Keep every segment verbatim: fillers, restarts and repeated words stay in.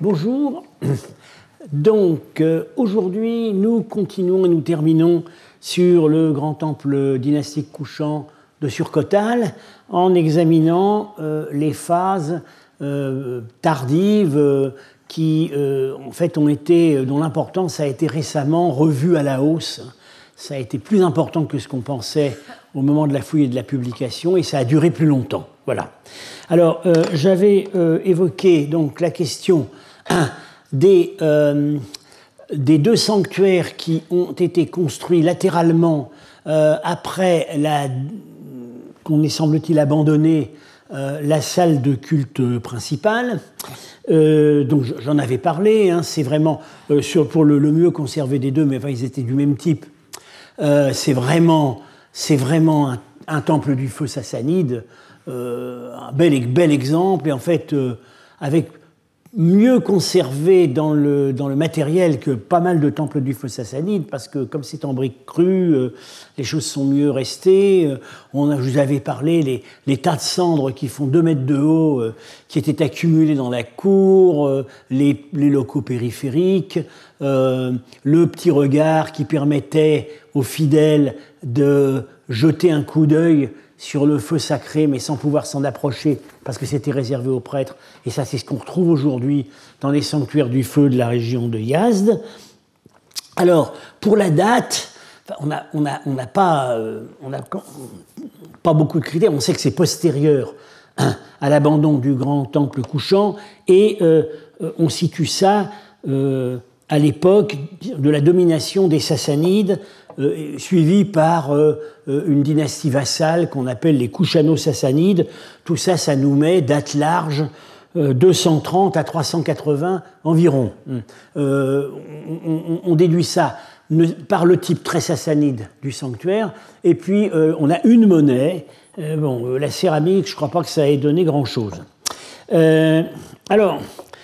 Bonjour. Donc, euh, aujourd'hui, nous continuons et nous terminons sur le grand temple dynastique couchant de Surcotal en examinant euh, les phases euh, tardives euh, qui, euh, en fait, ont été, dont l'importance a été récemment revue à la hausse. Ça a été plus important que ce qu'on pensait au moment de la fouille et de la publication, et ça a duré plus longtemps. Voilà. Alors, euh, j'avais euh, évoqué donc la question des, euh, des deux sanctuaires qui ont été construits latéralement euh, après la, qu'on ait semble-t-il abandonné euh, la salle de culte principale. Euh, donc j'en avais parlé, hein, c'est vraiment euh, sur, pour le, le mieux conservé des deux, mais enfin, ils étaient du même type. Euh, c'est vraiment, c'est vraiment un, un temple du feu sassanide, euh, un bel, bel exemple, et en fait, euh, avec mieux conservé dans le, dans le matériel que pas mal de temples du feu sassanide, parce que comme c'est en briques crues, euh, les choses sont mieux restées. Euh, on a, je vous avais parlé, les, les tas de cendres qui font deux mètres de haut, euh, qui étaient accumulés dans la cour, euh, les, les locaux périphériques, euh, le petit regard qui permettait aux fidèles de jeter un coup d'œil sur le feu sacré, mais sans pouvoir s'en approcher, parce que c'était réservé aux prêtres. Et ça, c'est ce qu'on retrouve aujourd'hui dans les sanctuaires du feu de la région de Yazd. Alors, pour la date, on n'a on a, on a pas, euh, on a pas beaucoup de critères. On sait que c'est postérieur hein, à l'abandon du grand temple couchant, et euh, on situe ça euh, à l'époque de la domination des Sassanides, Euh, suivi par euh, une dynastie vassale qu'on appelle les Kushano-Sassanides. Tout ça, ça nous met, date large, euh, deux cent trente à trois cent quatre-vingts environ. Euh, on, on déduit ça par le type très sassanide du sanctuaire, et puis euh, on a une monnaie. Euh, bon, euh, la céramique, je ne crois pas que ça ait donné grand-chose. Euh, alors,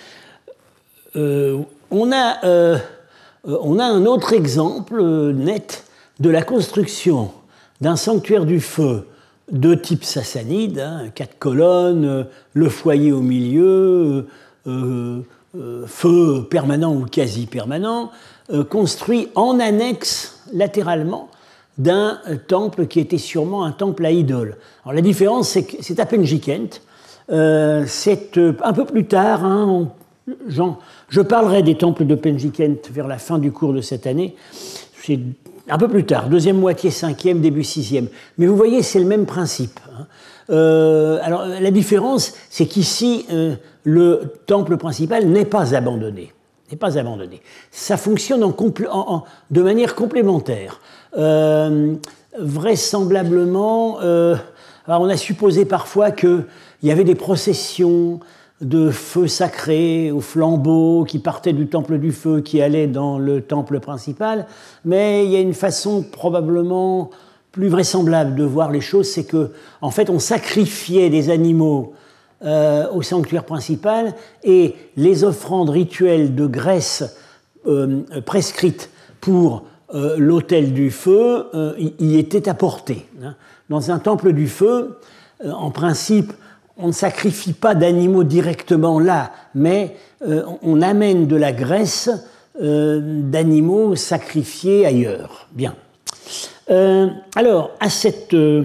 euh, on a... Euh, On a un autre exemple net de la construction d'un sanctuaire du feu de type sassanide, hein, quatre colonnes, le foyer au milieu, euh, euh, feu permanent ou quasi permanent, euh, construit en annexe latéralement d'un temple qui était sûrement un temple à idoles. Alors la différence, c'est que c'est à Penjikent. Euh, c'est un peu plus tard, hein, on, Jean, je parlerai des temples de Penjikent vers la fin du cours de cette année. C'est un peu plus tard, deuxième moitié, cinquième, début sixième. Mais vous voyez, c'est le même principe. Hein. Euh, alors, la différence, c'est qu'ici, euh, le temple principal n'est pas abandonné. N'est pas abandonné. Ça fonctionne en compl- en, en, de manière complémentaire. Euh, vraisemblablement, euh, alors on a supposé parfois qu'il y avait des processions de feu sacré au flambeau qui partait du temple du feu, qui allait dans le temple principal, mais il y a une façon probablement plus vraisemblable de voir les choses, c'est que en fait on sacrifiait des animaux euh, au sanctuaire principal, et les offrandes rituelles de graisse euh, prescrites pour euh, l'autel du feu euh, y étaient apportées. Hein. Dans un temple du feu, euh, en principe, on ne sacrifie pas d'animaux directement là, mais euh, on amène de la graisse euh, d'animaux sacrifiés ailleurs. Bien. Euh, alors, à cette... Euh,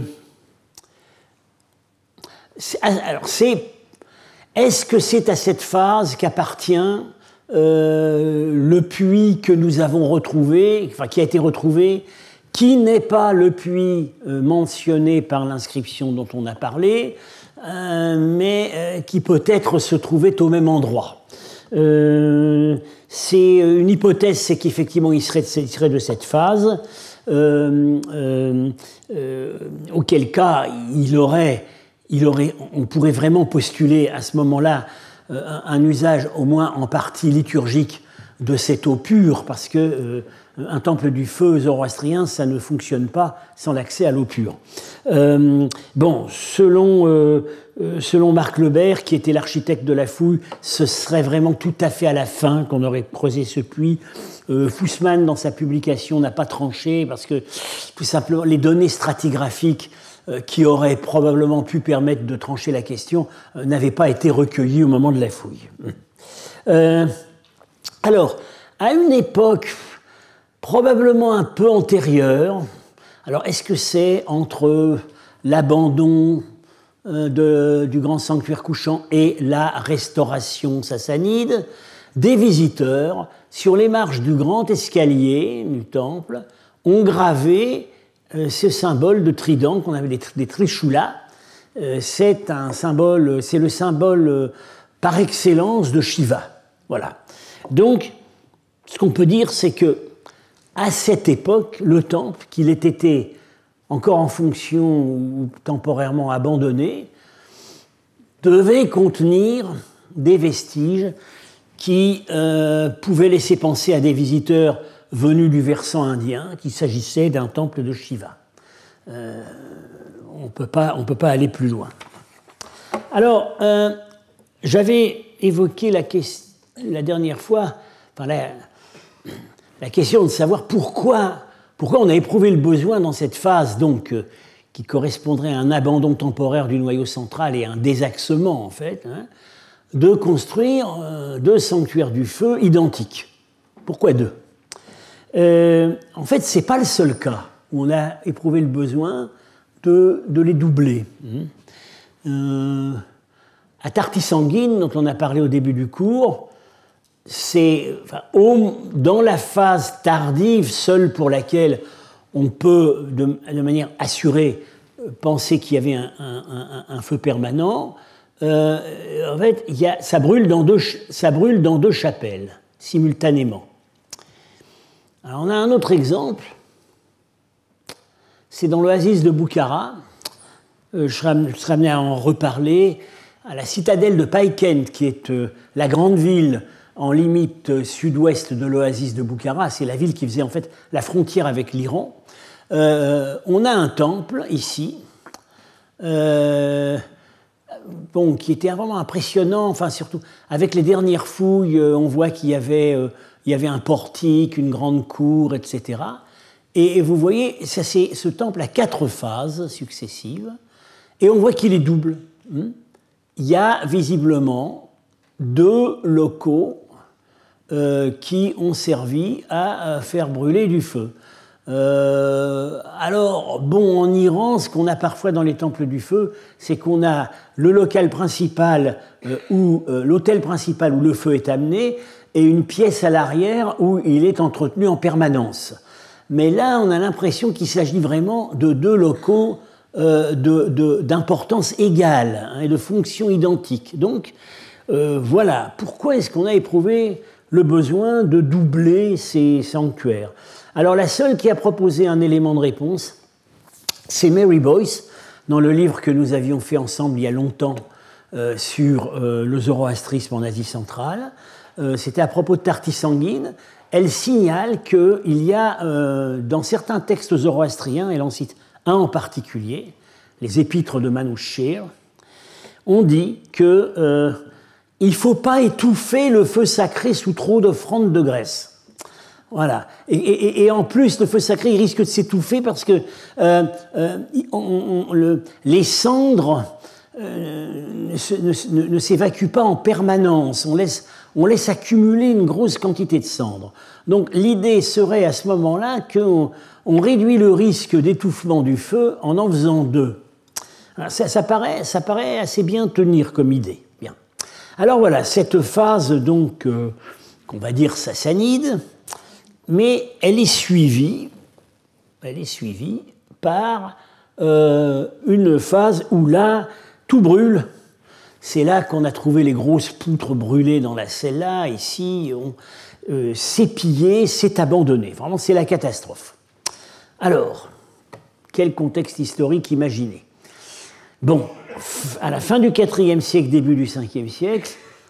c'est, alors, c'est... Est-ce que c'est à cette phase qu'appartient euh, le puits que nous avons retrouvé, enfin, qui a été retrouvé, qui n'est pas le puits euh, mentionné par l'inscription dont on a parlé, Euh, mais euh, qui peut-être se trouvait au même endroit. Euh, c'est une hypothèse, c'est qu'effectivement il serait, il serait de cette phase, euh, euh, euh, auquel cas il aurait, il aurait, on pourrait vraiment postuler à ce moment-là euh, un, un usage au moins en partie liturgique de cette eau pure, parce que euh, un temple du feu zoroastrien, ça ne fonctionne pas sans l'accès à l'eau pure. Euh, bon, selon, euh, selon Marc Lebert, qui était l'architecte de la fouille, ce serait vraiment tout à fait à la fin qu'on aurait creusé ce puits. Euh, Fussman, dans sa publication, n'a pas tranché, parce que tout simplement, les données stratigraphiques euh, qui auraient probablement pu permettre de trancher la question euh, n'avaient pas été recueillies au moment de la fouille. Euh, alors, à une époque probablement un peu antérieure, alors est-ce que c'est entre l'abandon euh, de, du grand sanctuaire couchant et la restauration sassanide, des visiteurs, sur les marches du grand escalier du temple, ont gravé euh, ce symbole de trident qu'on avait des, des trishula. Euh, c'est un symbole, c'est le symbole euh, par excellence de Shiva. Voilà. Donc, ce qu'on peut dire, c'est que à cette époque, le temple, qu'il ait été encore en fonction ou temporairement abandonné, devait contenir des vestiges qui euh, pouvaient laisser penser à des visiteurs venus du versant indien qu'il s'agissait d'un temple de Shiva. Euh, on ne peut pas, on peut pas aller plus loin. Alors, euh, j'avais évoqué la, la dernière fois, enfin la, la question de savoir pourquoi, pourquoi on a éprouvé le besoin dans cette phase donc, euh, qui correspondrait à un abandon temporaire du noyau central et un désaxement en fait, hein, de construire euh, deux sanctuaires du feu identiques. Pourquoi deux ? euh, En fait, ce n'est pas le seul cas où on a éprouvé le besoin de, de les doubler. Euh, à Tarti-Sanguine, dont on a parlé au début du cours, c'est enfin, au, dans la phase tardive, seule pour laquelle on peut, de, de manière assurée, penser qu'il y avait un, un, un, un feu permanent. Euh, en fait, il y a, ça, brûle dans deux, ça brûle dans deux chapelles, simultanément. Alors, on a un autre exemple, c'est dans l'oasis de Boukhara. Euh, je serai amené à en reparler, à la citadelle de Paikent, qui est euh, la grande ville en limite sud-ouest de l'oasis de Boukhara. C'est la ville qui faisait en fait la frontière avec l'Iran. Euh, on a un temple ici, euh, bon, qui était vraiment impressionnant, enfin surtout avec les dernières fouilles, on voit qu'il y avait, euh, il y avait un portique, une grande cour, et cetera. Et, et vous voyez, ça, c'est, ce temple a quatre phases successives, et on voit qu'il est double. Il y a visiblement deux locaux euh, qui ont servi à, à faire brûler du feu. Euh, alors, bon, en Iran, ce qu'on a parfois dans les temples du feu, c'est qu'on a le local principal euh, ou euh, l'hôtel principal où le feu est amené et une pièce à l'arrière où il est entretenu en permanence. Mais là, on a l'impression qu'il s'agit vraiment de deux locaux euh, de, de, d'importance égale hein, et de fonctions identiques. Donc, euh, voilà, pourquoi est-ce qu'on a éprouvé le besoin de doubler ces sanctuaires ? Alors la seule qui a proposé un élément de réponse, c'est Mary Boyce, dans le livre que nous avions fait ensemble il y a longtemps euh, sur euh, le zoroastrisme en Asie centrale. Euh, c'était à propos de Tarti-Sanguine. Elle signale qu'il y a euh, dans certains textes zoroastriens, elle en cite un en particulier, les épîtres de Manouchehr, on dit qu'il euh, ne faut pas étouffer le feu sacré sous trop d'offrandes de graisse. Voilà. Et, et, et en plus, le feu sacré, il risque de s'étouffer parce que euh, euh, on, on, le, les cendres euh, ne, ne, ne s'évacuent pas en permanence. On laisse, on laisse accumuler une grosse quantité de cendres. Donc l'idée serait à ce moment-là qu'on on réduit le risque d'étouffement du feu en en faisant deux. Ça, ça, paraît, ça paraît assez bien tenir comme idée. Bien. Alors voilà, cette phase donc, euh, qu'on va dire sassanide, mais elle est suivie, elle est suivie par euh, une phase où là, tout brûle. C'est là qu'on a trouvé les grosses poutres brûlées dans la cella. Ici, on, euh, c'est pillé, c'est abandonné. Vraiment, c'est la catastrophe. Alors, quel contexte historique imaginer ? Bon, à la fin du quatrième siècle, début du cinquième siècle,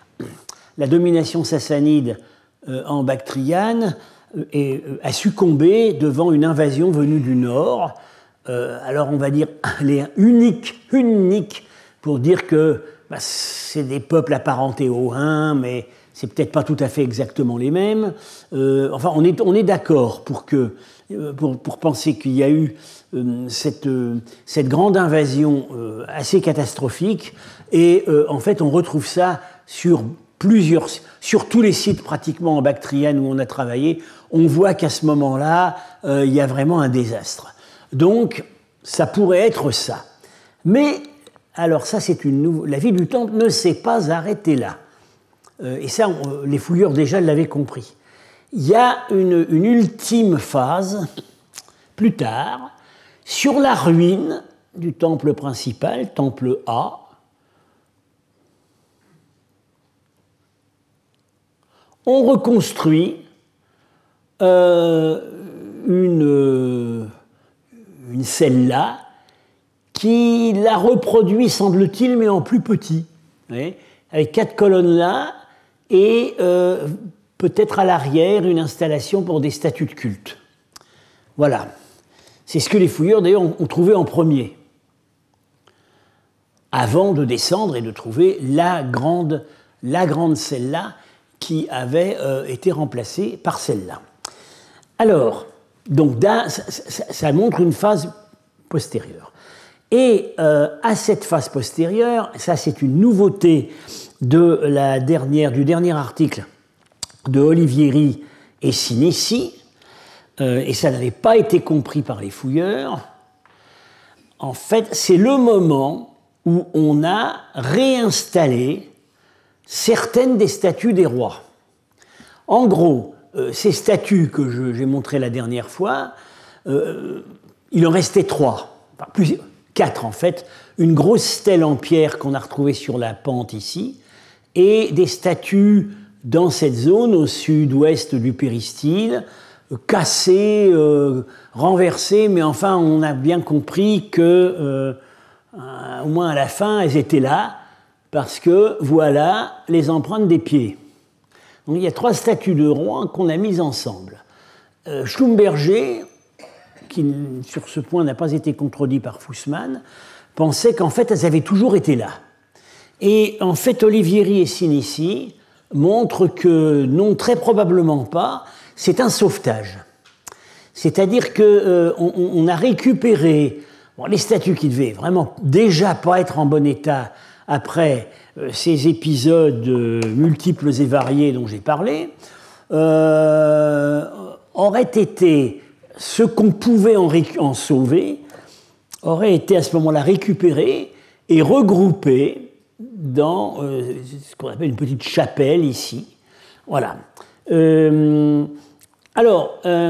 la domination sassanide euh, en Bactriane et a succombé devant une invasion venue du nord. Euh, alors on va dire, elle est unique, unique pour dire que bah, c'est des peuples apparentés aux Huns, mais c'est peut-être pas tout à fait exactement les mêmes. Euh, enfin, on est, on est d'accord pour, que, pour, pour penser qu'il y a eu euh, cette, euh, cette grande invasion euh, assez catastrophique, et euh, en fait on retrouve ça sur plusieurs, sur tous les sites pratiquement en Bactriane où on a travaillé, on voit qu'à ce moment-là, euh, il y a vraiment un désastre. Donc, ça pourrait être ça. Mais, alors ça, c'est une nouveau... la vie du temple ne s'est pas arrêtée là. Euh, et ça, on, les fouilleurs déjà l'avaient compris. Il y a une, une ultime phase, plus tard, sur la ruine du temple principal, temple A. On reconstruit euh, une, une celle-là qui la reproduit, semble-t-il, mais en plus petit, ouais, avec quatre colonnes là et euh, peut-être à l'arrière une installation pour des statues de culte. Voilà. C'est ce que les fouilleurs, d'ailleurs, ont, ont trouvé en premier, avant de descendre et de trouver la grande, la grande celle-là qui avait euh, été remplacée par celle-là. Alors, donc, ça, ça, ça montre une phase postérieure. Et euh, à cette phase postérieure, ça c'est une nouveauté de la dernière, du dernier article de Olivieri et Sinessi, euh, et ça n'avait pas été compris par les fouilleurs. En fait, c'est le moment où on a réinstallé certaines des statues des rois. En gros, euh, ces statues que je, j'ai montrées la dernière fois, euh, il en restait trois, enfin, plus, quatre en fait, une grosse stèle en pierre qu'on a retrouvée sur la pente ici, et des statues dans cette zone au sud-ouest du péristyle, cassées, euh, renversées, mais enfin on a bien compris que, euh, au moins à la fin, elles étaient là, parce que voilà les empreintes des pieds. Donc il y a trois statues de rois qu'on a mises ensemble. Euh, Schlumberger, qui sur ce point n'a pas été contredit par Fussman, pensait qu'en fait elles avaient toujours été là. Et en fait Olivieri et Sinessi montrent que non, très probablement pas, c'est un sauvetage. C'est-à-dire qu'on euh, on a récupéré bon, les statues qui devaient vraiment déjà pas être en bon état après euh, ces épisodes euh, multiples et variés dont j'ai parlé, euh, auraient été ce qu'on pouvait en, en sauver, aurait été à ce moment-là récupéré et regroupé dans euh, ce qu'on appelle une petite chapelle ici. Voilà. Euh, alors, euh,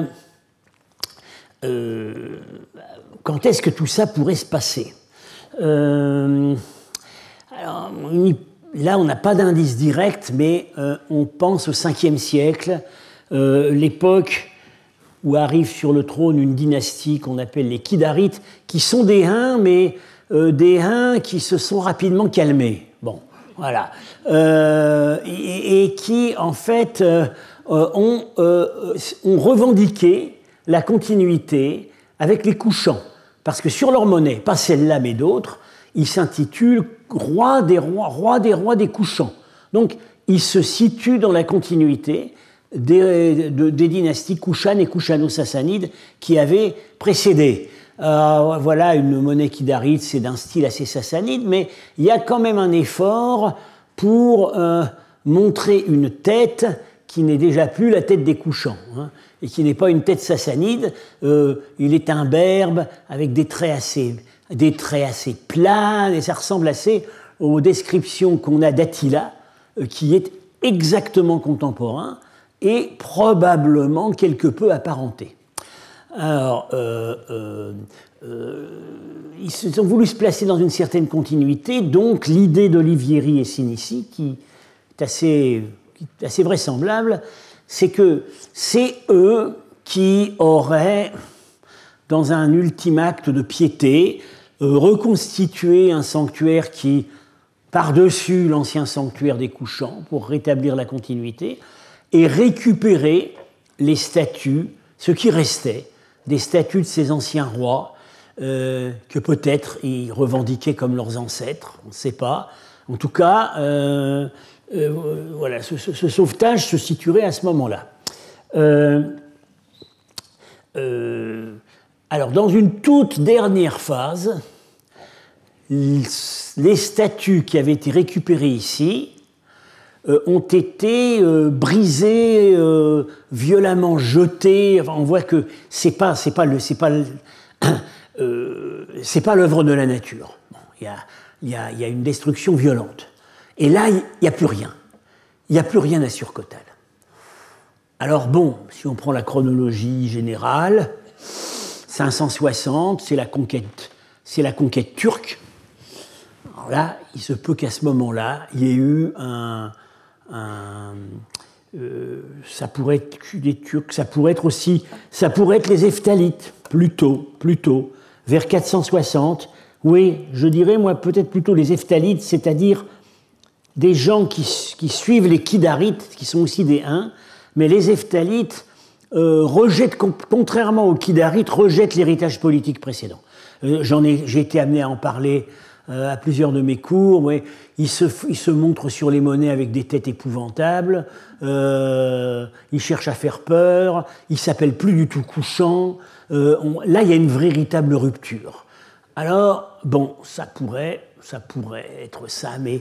euh, quand est-ce que tout ça pourrait se passer ? euh, alors, là, on n'a pas d'indice direct, mais euh, on pense au cinquième siècle, euh, l'époque où arrive sur le trône une dynastie qu'on appelle les Kidarites, qui sont des Huns, mais euh, des Huns qui se sont rapidement calmés. Bon, voilà. Euh, et, et qui, en fait, euh, ont, euh, ont revendiqué la continuité avec les Couchants. Parce que sur leur monnaie, pas celle-là, mais d'autres, ils s'intitulent roi des rois, roi des rois des Couchants. Donc, ils se situent dans la continuité Des, de, des dynasties Kouchan et Kouchano-Sassanides qui avaient précédé. Euh, voilà une monnaie kidarite, c'est d'un style assez sassanide, mais il y a quand même un effort pour euh, montrer une tête qui n'est déjà plus la tête des Kouchans, hein, et qui n'est pas une tête sassanide. Euh, il est imberbe, avec des traits assez, des traits assez plats, et ça ressemble assez aux descriptions qu'on a d'Attila, euh, qui est exactement contemporain, et probablement quelque peu apparenté. Alors, euh, euh, euh, ils se sont voulu se placer dans une certaine continuité, donc l'idée d'Olivieri et Sinessi, qui est assez, qui est assez vraisemblable, c'est que c'est eux qui auraient, dans un ultime acte de piété, euh, reconstitué un sanctuaire qui, par-dessus l'ancien sanctuaire des Couchants, pour rétablir la continuité, et récupérer les statues, ce qui restait, des statues de ces anciens rois, euh, que peut-être ils revendiquaient comme leurs ancêtres, on ne sait pas. En tout cas, euh, euh, voilà, ce, ce, ce sauvetage se situerait à ce moment-là. Euh, euh, alors, dans une toute dernière phase, les statues qui avaient été récupérées ici euh, ont été euh, brisés, euh, violemment jetés. Enfin, on voit que c'est pas, c'est pas le, c'est pas, le, euh, c'est pas l'œuvre de la nature. Bon, il y a, il y a, il y a une destruction violente. Et là, il n'y a plus rien. Il n'y a plus rien à Surcotal. Alors bon, si on prend la chronologie générale, cinq cent soixante, c'est la conquête, c'est la conquête turque. Alors là, il se peut qu'à ce moment-là, il y ait eu un... un euh, ça pourrait être des Turcs, ça pourrait être aussi... Ça pourrait être les Hephthalites, plutôt, plutôt, vers quatre cent soixante. Oui, je dirais, moi, peut-être plutôt les Hephthalites, c'est-à-dire des gens qui, qui suivent les Kidarites, qui sont aussi des Huns, mais les Hephthalites euh, rejettent, contrairement aux Kidarites, rejettent l'héritage politique précédent. Euh, j'en ai, j'ai été amené à en parler euh, à plusieurs de mes cours. Ouais. Ils, se, ils se montrent sur les monnaies avec des têtes épouvantables, euh, ils cherchent à faire peur, ils s'appellent plus du tout Couchant. Euh, on, là, il y a une véritable rupture. Alors, bon, ça pourrait, ça pourrait être ça, mais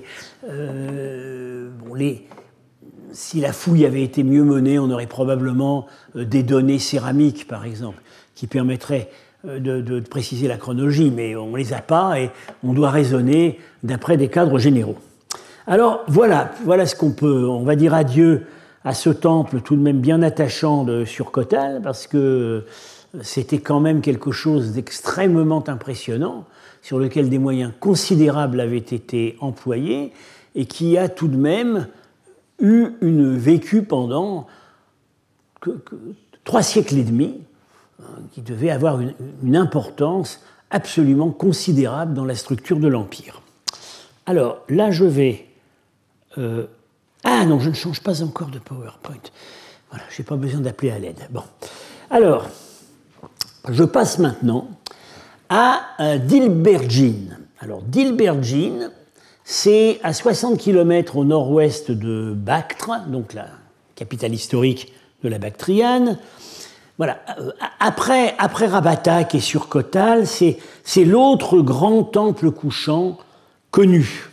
euh, bon, les... Si la fouille avait été mieux menée, on aurait probablement des données céramiques, par exemple, qui permettraient de, de, de préciser la chronologie, mais on ne les a pas et on doit raisonner d'après des cadres généraux. Alors voilà, voilà ce qu'on peut, on va dire adieu à ce temple tout de même bien attachant de Surcotal, parce que c'était quand même quelque chose d'extrêmement impressionnant, sur lequel des moyens considérables avaient été employés, et qui a tout de même eu une vécu pendant que, que, trois siècles et demi, hein, qui devait avoir une, une importance absolument considérable dans la structure de l'Empire. Alors, là, je vais... Euh, ah non, je ne change pas encore de PowerPoint. Voilà, je n'ai pas besoin d'appeler à l'aide. Bon. Alors, je passe maintenant à euh, Dilbergine. Alors, Dilbergine, c'est à soixante kilomètres au nord-ouest de Bactre, donc la capitale historique de la Bactriane. Voilà. Après, après Rabatak et Surcotal, c'est, c'est l'autre grand temple couchant connu.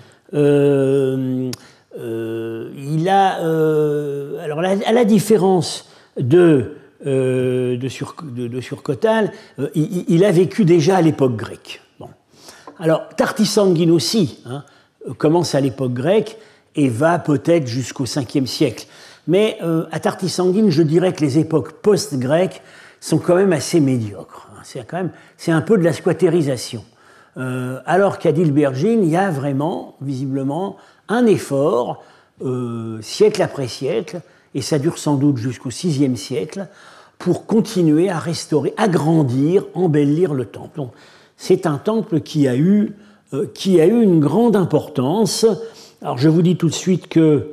Euh, euh, il a, euh, alors à la différence de, euh, de, Sur, de, de Surcotal, euh, il, il a vécu déjà à l'époque grecque. Alors, Tartisanguine aussi hein, commence à l'époque grecque et va peut-être jusqu'au cinquième siècle. Mais euh, à Tartisanguine, je dirais que les époques post-grecques sont quand même assez médiocres. C'est, quand même, c'est un peu de la squattérisation. Euh, alors qu'à Dilbergine, il y a vraiment, visiblement, un effort, euh, siècle après siècle, et ça dure sans doute jusqu'au sixième siècle, pour continuer à restaurer, agrandir, embellir le temple. Donc, c'est un temple qui a, eu, euh, qui a eu une grande importance. Alors je vous dis tout de suite que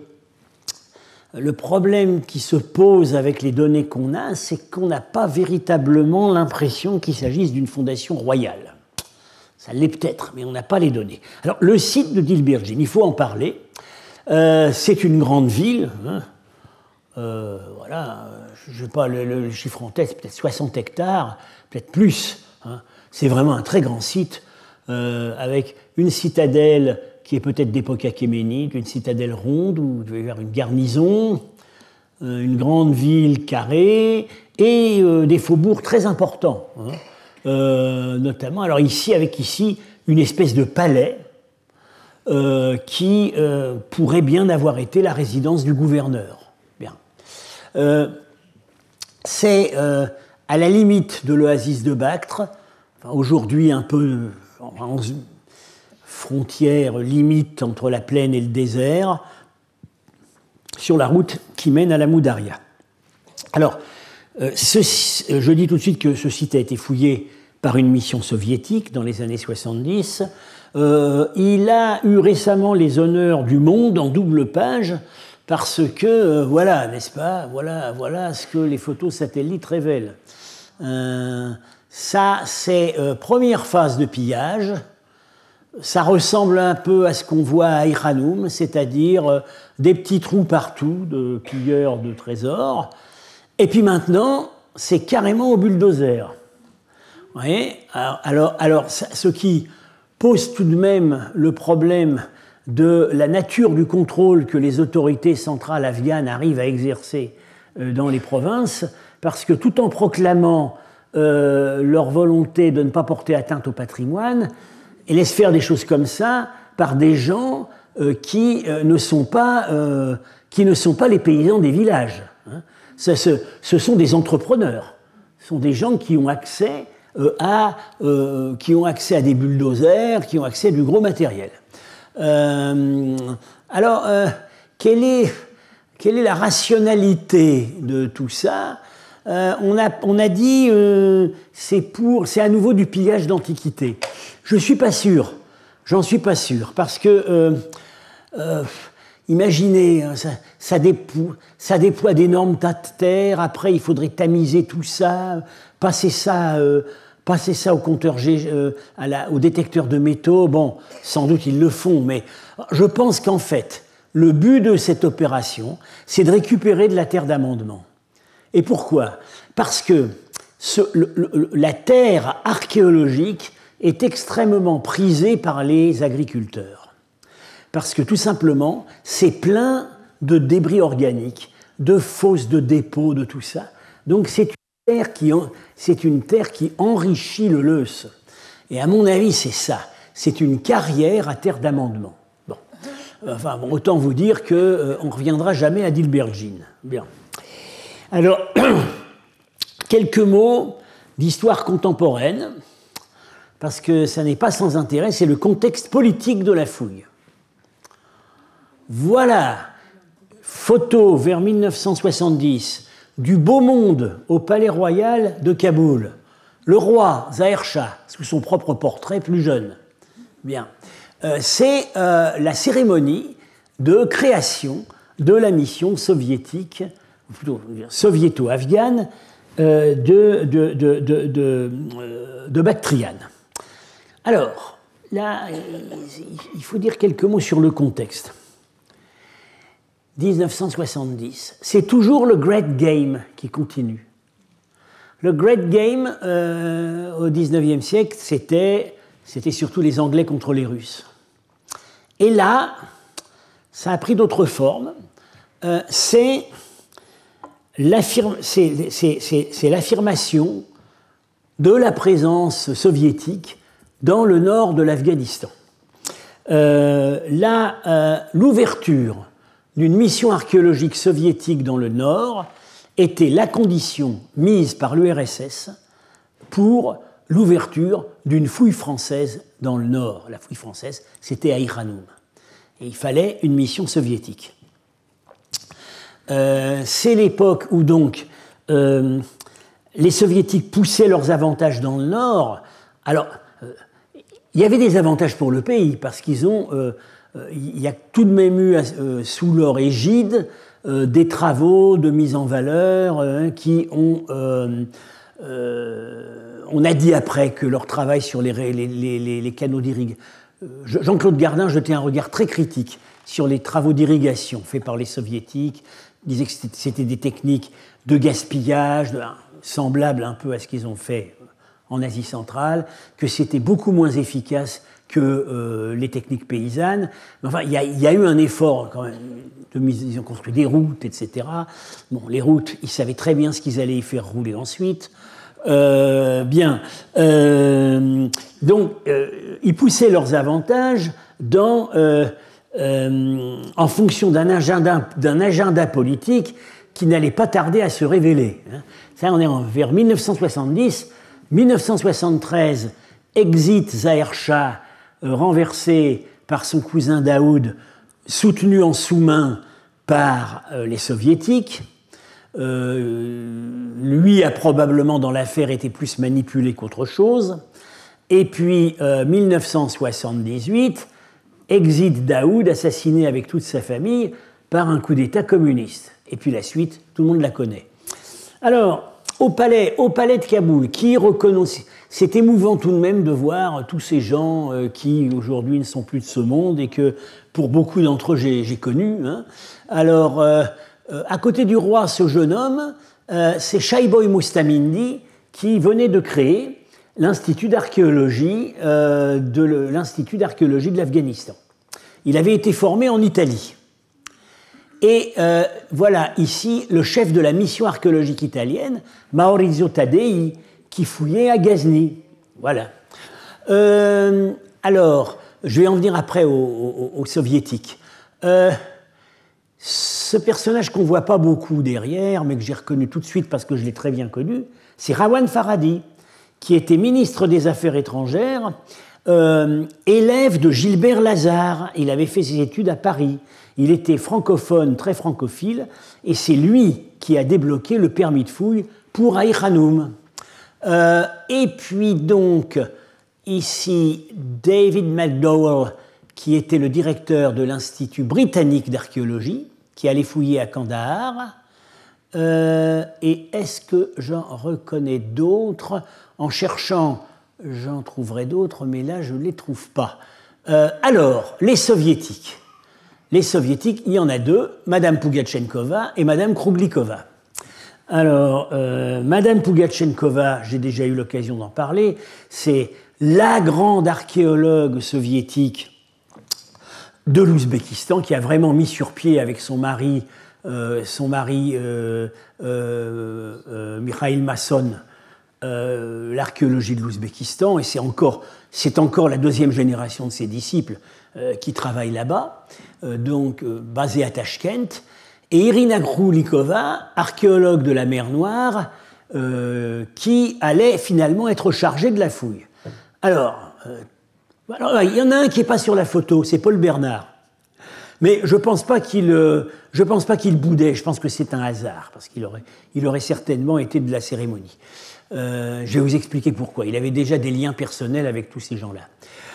le problème qui se pose avec les données qu'on a, c'est qu'on n'a pas véritablement l'impression qu'il s'agisse d'une fondation royale. Ça l'est peut-être, mais on n'a pas les données. Alors le site de Dilbergine, il faut en parler. Euh, c'est une grande ville. Hein. Euh, voilà, je ne sais pas, le, le chiffre en tête, c'est peut-être soixante hectares, peut-être plus. Hein. C'est vraiment un très grand site, euh, avec une citadelle qui est peut-être d'époque achéménide, une citadelle ronde où il devait y avoir une garnison, euh, une grande ville carrée et euh, des faubourgs très importants. Hein. Euh, notamment, alors ici, avec ici, une espèce de palais euh, qui euh, pourrait bien avoir été la résidence du gouverneur. Bien. Euh, c'est euh, à la limite de l'oasis de Bactre. Aujourd'hui, un peu en frontière limite entre la plaine et le désert, sur la route qui mène à la Moudaria. Alors, euh, ce, je dis tout de suite que ce site a été fouillé par une mission soviétique dans les années soixante-dix. Euh, il a eu récemment les honneurs du Monde en double page parce que, euh, voilà, n'est-ce pas, voilà, voilà ce que les photos satellites révèlent. Euh, Ça, c'est euh, première phase de pillage. Ça ressemble un peu à ce qu'on voit à Iranoum, c'est-à-dire euh, des petits trous partout de pilleurs de trésors. Et puis maintenant, c'est carrément au bulldozer. Vous voyez ? Alors, alors, alors ça, ce qui pose tout de même le problème de la nature du contrôle que les autorités centrales afghanes arrivent à exercer dans les provinces, parce que tout en proclamant euh, leur volonté de ne pas porter atteinte au patrimoine, elles laissent faire des choses comme ça par des gens euh, qui, euh, ne sont pas, euh, qui ne sont pas les paysans des villages. Hein. Ce, ce, ce sont des entrepreneurs, ce sont des gens qui ont accès, euh, à, euh, qui ont accès à des bulldozers, qui ont accès à du gros matériel. Euh, alors, euh, quelle est... Quelle est la rationalité de tout ça? euh, on, a, on a dit euh, c'est pour, c'est à nouveau du pillage d'antiquité. Je ne suis pas sûr, j'en suis pas sûr, parce que euh, euh, imaginez, ça, ça, déploie, ça déploie d'énormes tas de terre, après il faudrait tamiser tout ça, passer ça, euh, passer ça au compteur G, euh, à la, au détecteur de métaux. Bon, sans doute ils le font, mais je pense qu'en fait, le but de cette opération, c'est de récupérer de la terre d'amendement. Et pourquoi? Parce que ce, le, le, la terre archéologique est extrêmement prisée par les agriculteurs. Parce que tout simplement, c'est plein de débris organiques, de fosses, de dépôts, de tout ça. Donc c'est une terre qui, c'est une terre qui enrichit le Leuce. Et à mon avis, c'est ça. C'est une carrière à terre d'amendement. Enfin, bon, autant vous dire qu'on euh, ne reviendra jamais à Dilbergine. Bien. Alors, quelques mots d'histoire contemporaine, parce que ça n'est pas sans intérêt, c'est le contexte politique de la fouille. Voilà, photo vers mille neuf cent soixante-dix, du beau monde au palais royal de Kaboul. Le roi Zahir Shah, sous son propre portrait plus jeune. Bien. Euh, c'est euh, la cérémonie de création de la mission soviétique, plutôt soviéto-afghane, euh, de, de, de, de, de, de Bactriane. Alors, là, il faut dire quelques mots sur le contexte. dix-neuf cent soixante-dix, c'est toujours le Great Game qui continue. Le Great Game, euh, au dix-neuvième siècle, c'était, c'était surtout les Anglais contre les Russes. Et là, ça a pris d'autres formes. Euh, c'est, l'affirm- c'est, c'est, c'est, c'est l'affirmation de la présence soviétique dans le nord de l'Afghanistan. Euh, là, euh, l'ouverture d'une mission archéologique soviétique dans le nord était la condition mise par l'U R S S pour l'ouverture d'une fouille française dans le nord. La fouille française, c'était à Iranum. Et il fallait une mission soviétique. Euh, c'est l'époque où donc euh, les soviétiques poussaient leurs avantages dans le nord. Alors, euh, il y avait des avantages pour le pays, parce qu'ils ont, euh, euh, il y a tout de même eu euh, sous leur égide euh, des travaux de mise en valeur euh, qui ont... Euh, euh, on a dit après que leur travail sur les, les, les, les, les canaux d'irrigation... Jean-Claude Gardin jetait un regard très critique sur les travaux d'irrigation faits par les soviétiques. Il disait que c'était des techniques de gaspillage, de, semblables un peu à ce qu'ils ont fait en Asie centrale, que c'était beaucoup moins efficace que euh, les techniques paysannes. Mais enfin, il y, y a eu un effort quand même. De mise, ils ont construit des routes, et cetera. Bon, les routes, ils savaient très bien ce qu'ils allaient y faire rouler ensuite. Euh, bien. Euh, donc, euh, ils poussaient leurs avantages dans, euh, euh, en fonction d'un agenda, d'un agenda politique qui n'allait pas tarder à se révéler. Ça, on est en, vers mille neuf cent soixante-dix. mille neuf cent soixante-treize, exit Zahir Shah, euh, renversé par son cousin Daoud, soutenu en sous-main par euh, les soviétiques. Euh, lui a probablement dans l'affaire été plus manipulé qu'autre chose. Et puis euh, mille neuf cent soixante-dix-huit, exit Daoud, assassiné avec toute sa famille par un coup d'État communiste. Et puis la suite, tout le monde la connaît. Alors, au palais, au palais de Kaboul, qui reconnaît, c'est émouvant tout de même de voir tous ces gens euh, qui aujourd'hui ne sont plus de ce monde et que pour beaucoup d'entre eux j'ai, j'ai connu. Hein. Alors, euh, euh, à côté du roi, ce jeune homme, euh, c'est Shaiboy Mustamindi qui venait de créer l'Institut d'archéologie euh, de, le, l'Institut d'archéologie de l'Afghanistan. Il avait été formé en Italie. Et euh, voilà ici le chef de la mission archéologique italienne, Maurizio Taddei, qui fouillait à Ghazni. Voilà. Euh, alors, je vais en venir après aux, aux, aux soviétiques. Euh, ce personnage qu'on ne voit pas beaucoup derrière, mais que j'ai reconnu tout de suite parce que je l'ai très bien connu, c'est Rawan Farhadi, qui était ministre des Affaires étrangères, euh, élève de Gilbert Lazare. Il avait fait ses études à Paris. Il était francophone, très francophile, et c'est lui qui a débloqué le permis de fouille pour Aï Khanoum. Euh, et puis donc, ici, David McDowell, qui était le directeur de l'Institut britannique d'archéologie, qui allait fouiller à Kandahar. Euh, et est-ce que j'en reconnais d'autres? En cherchant, j'en trouverai d'autres, mais là, je ne les trouve pas. Euh, alors, les soviétiques. Les soviétiques, il y en a deux, Madame Pougatchenkova et Madame Krouglikova. Alors, euh, Madame Pougatchenkova, j'ai déjà eu l'occasion d'en parler, c'est la grande archéologue soviétique de l'Ouzbékistan qui a vraiment mis sur pied avec son mari, euh, son mari euh, euh, euh, Mikhail Masson, euh, l'archéologie de l'Ouzbékistan, et c'est encore, c'est encore la deuxième génération de ses disciples euh, qui travaillent là-bas. Donc euh, basée à Tachkent, et Irina Krouglikova, archéologue de la mer Noire, euh, qui allait finalement être chargée de la fouille. Alors, euh, alors il y en a un qui n'est pas sur la photo, c'est Paul Bernard. Mais je ne pense pas qu'il euh, je pense pas qu'il boudait, je pense que c'est un hasard, parce qu'il aurait, il aurait certainement été de la cérémonie. Euh, je vais vous expliquer pourquoi. Il avait déjà des liens personnels avec tous ces gens-là.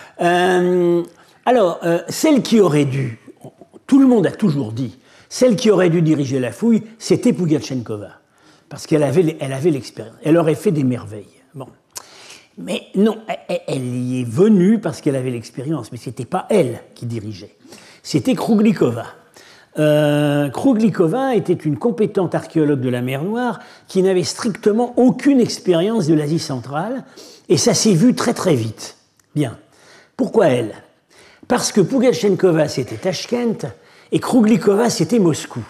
Euh, alors, euh, celle qui aurait dû, tout le monde a toujours dit, celle qui aurait dû diriger la fouille, c'était Pougatchenkova, parce qu'elle avait, elle avait l'expérience, elle aurait fait des merveilles. Bon. Mais non, elle, elle y est venue parce qu'elle avait l'expérience, mais ce n'était pas elle qui dirigeait, c'était Krouglikova. Euh, Krouglikova était une compétente archéologue de la mer Noire qui n'avait strictement aucune expérience de l'Asie centrale, et ça s'est vu très très vite. Bien. Pourquoi elle? Parce que Pougatchenkova, c'était Tachkent, et Krouglikova, c'était Moscou.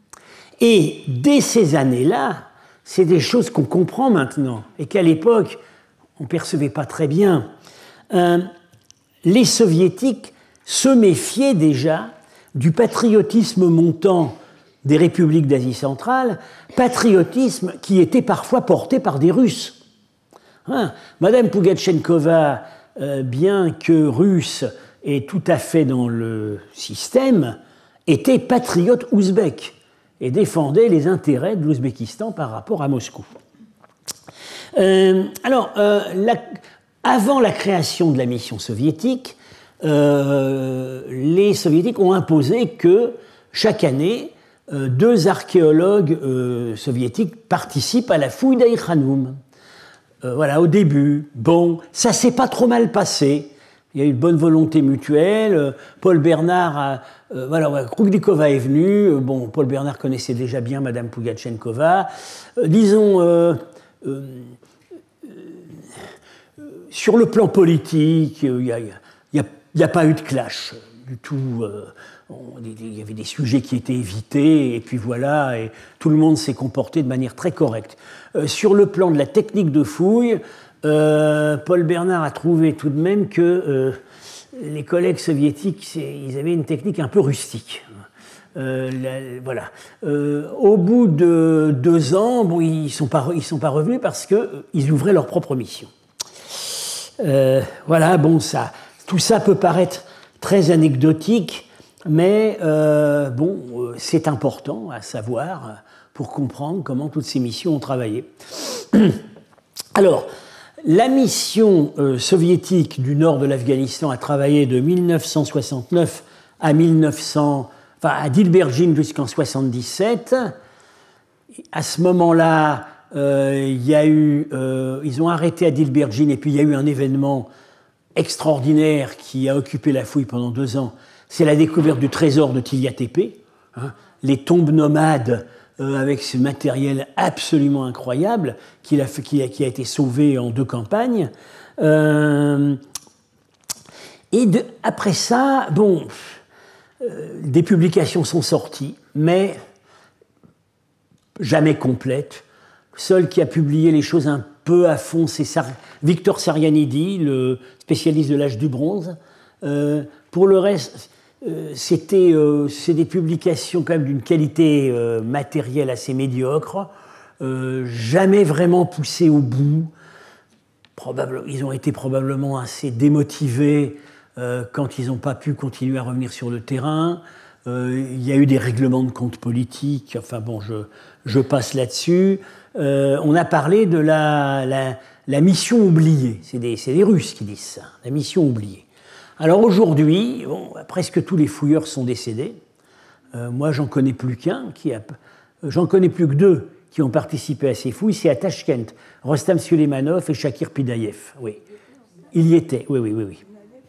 Et dès ces années-là, c'est des choses qu'on comprend maintenant, et qu'à l'époque, on ne percevait pas très bien. Euh, les soviétiques se méfiaient déjà du patriotisme montant des républiques d'Asie centrale, patriotisme qui était parfois porté par des Russes. Hein, Madame Pougatchenkova, euh, bien que russe et tout à fait dans le système, était patriote ouzbek et défendait les intérêts de l'Ouzbékistan par rapport à Moscou. Euh, alors, euh, la, avant la création de la mission soviétique, euh, les soviétiques ont imposé que chaque année, euh, deux archéologues euh, soviétiques participent à la fouille d'Aï Khanoum. Euh, voilà, au début, bon, ça s'est pas trop mal passé. Il y a eu une bonne volonté mutuelle. Paul Bernard, a, euh, voilà, Krouglikova est venue. Bon, Paul Bernard connaissait déjà bien Madame Pougatchenkova. Euh, disons, euh, euh, euh, sur le plan politique, il n'y a, y a, y a pas eu de clash du tout. Euh, il y avait des sujets qui étaient évités, et puis voilà, et tout le monde s'est comporté de manière très correcte. Euh, sur le plan de la technique de fouille, Euh, Paul Bernard a trouvé tout de même que euh, les collègues soviétiques, ils avaient une technique un peu rustique. Euh, la, voilà. Euh, au bout de deux ans, bon, ils ne sont, sont pas revenus parce qu'ils euh, ouvraient leur propre mission. Euh, voilà, bon, ça, tout ça peut paraître très anecdotique, mais euh, bon, euh, c'est important à savoir pour comprendre comment toutes ces missions ont travaillé. Alors, la mission euh, soviétique du nord de l'Afghanistan a travaillé de mille neuf cent soixante-neuf à mille neuf cents, enfin à Dilbergine jusqu'en soixante-dix-sept. À ce moment-là, euh, il y a eu, euh, ils ont arrêté à Dilbergine, et puis il y a eu un événement extraordinaire qui a occupé la fouille pendant deux ans. C'est la découverte du trésor de Tilia Tepe, hein, les tombes nomades. Euh, avec ce matériel absolument incroyable qu'il a, qui, a, qui a été sauvé en deux campagnes. Euh, et de, après ça, bon, euh, des publications sont sorties, mais jamais complètes. Seul qui a publié les choses un peu à fond, c'est Sar Victor Sarianidi, le spécialiste de l'âge du bronze. Euh, pour le reste, euh, c'était euh, c'est des publications quand même d'une qualité euh, matérielle assez médiocre, euh, jamais vraiment poussées au bout. Probable, ils ont été probablement assez démotivés euh, quand ils n'ont pas pu continuer à revenir sur le terrain. Euh, il y a eu des règlements de comptes politiques, enfin bon, je, je passe là-dessus. Euh, on a parlé de la, la, la mission oubliée. C'est des, c'est des Russes qui disent ça, la mission oubliée. Alors aujourd'hui, bon, presque tous les fouilleurs sont décédés. Euh, moi, j'en connais plus qu'un, qui a, j'en connais plus que deux qui ont participé à ces fouilles. C'est à Tachkent, Rostam Suleimanov et Shakir Pidayev. Oui, il y était. Oui, oui, oui, oui.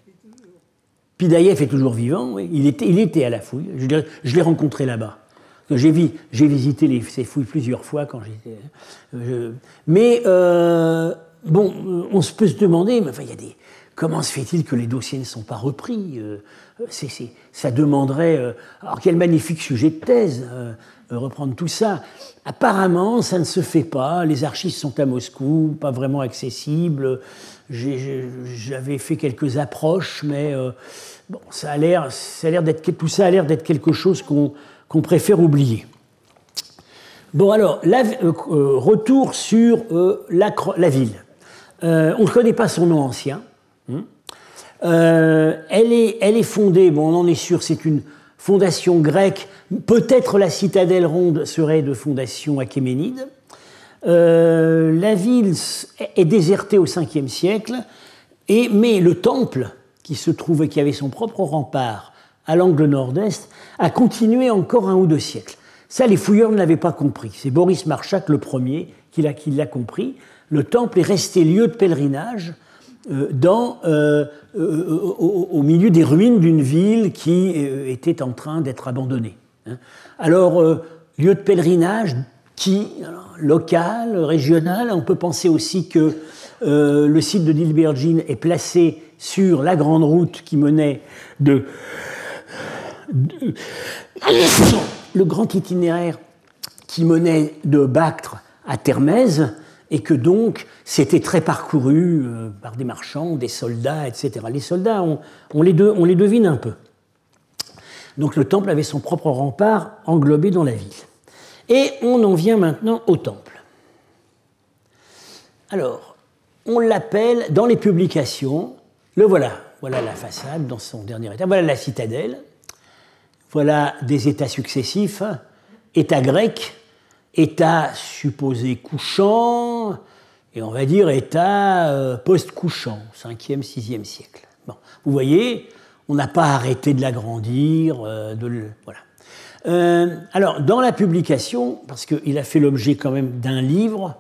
Pidayev est toujours vivant. Oui. Il était, il était à la fouille. Je, je l'ai rencontré là-bas. J'ai, j'ai visité les, ces fouilles plusieurs fois quand j'étais. Euh, mais euh, bon, on se peut se demander, mais enfin, il y a des. Comment se fait-il que les dossiers ne sont pas repris? euh, c'est, c'est, Ça demanderait. Euh, alors quel magnifique sujet de thèse, euh, reprendre tout ça. Apparemment, ça ne se fait pas. Les archives sont à Moscou, pas vraiment accessibles. J'ai, j'avais fait quelques approches, mais euh, bon, ça a l'air, ça a l'air d'être, tout ça a l'air d'être quelque chose qu'on qu'on préfère oublier. Bon, alors, la, euh, retour sur euh, la, la ville. Euh, on ne connaît pas son nom ancien. Hein. Euh, elle, est, elle est fondée, bon, on en est sûr, c'est une fondation grecque. Peut-être la citadelle ronde serait de fondation achéménide. Euh, la ville est désertée au cinquième siècle, et, mais le temple, qui se trouvait, qui avait son propre rempart à l'angle nord-est, a continué encore un ou deux siècles. Ça, les fouilleurs ne l'avaient pas compris. C'est Boris Marchak le premier qui l'a, qui l'a compris. Le temple est resté lieu de pèlerinage euh, dans, euh, euh, au, au milieu des ruines d'une ville qui euh, était en train d'être abandonnée. Hein. Alors, euh, lieu de pèlerinage qui, alors, local, régional, on peut penser aussi que euh, le site de Dilbergine est placé sur la grande route qui menait de... de le grand itinéraire qui menait de Bactre à Termèse, et que donc c'était très parcouru euh, par des marchands, des soldats, et cetera. Les soldats, on, on, les, de, on les devine un peu. Donc le temple avait son propre rempart englobé dans la ville. Et on en vient maintenant au temple. Alors, on l'appelle, dans les publications, le voilà, voilà la façade dans son dernier état, voilà la citadelle, voilà des états successifs, état grec, état supposé couchant, et on va dire état euh, post-couchant, cinquième, sixième siècle. Bon, vous voyez, on n'a pas arrêté de l'agrandir, euh, de le, voilà. Euh, alors, dans la publication, parce qu'il a fait l'objet quand même d'un livre,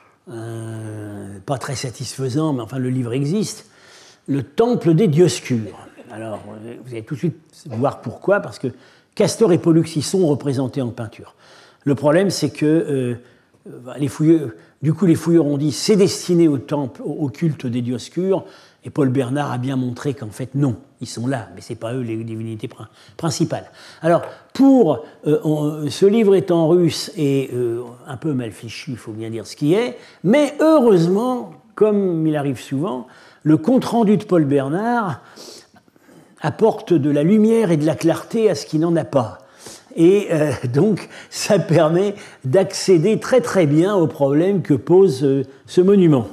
euh, pas très satisfaisant, mais enfin le livre existe, le Temple des Dioscures. Alors, vous allez tout de suite voir pourquoi, parce que Castor et Pollux y sont représentés en peinture. Le problème, c'est que euh, les fouilleurs, du coup, les fouilleurs ont dit c'est destiné au temple, au culte des Dioscures, et Paul Bernard a bien montré qu'en fait, non, ils sont là, mais ce n'est pas eux les divinités principales. Alors, pour euh, on, ce livre est en russe et euh, un peu mal fichu, il faut bien dire ce qui est, mais heureusement, comme il arrive souvent, le compte-rendu de Paul Bernard apporte de la lumière et de la clarté à ce qui n'en a pas. Et euh, donc, ça permet d'accéder très très bien au problème que pose euh, ce monument.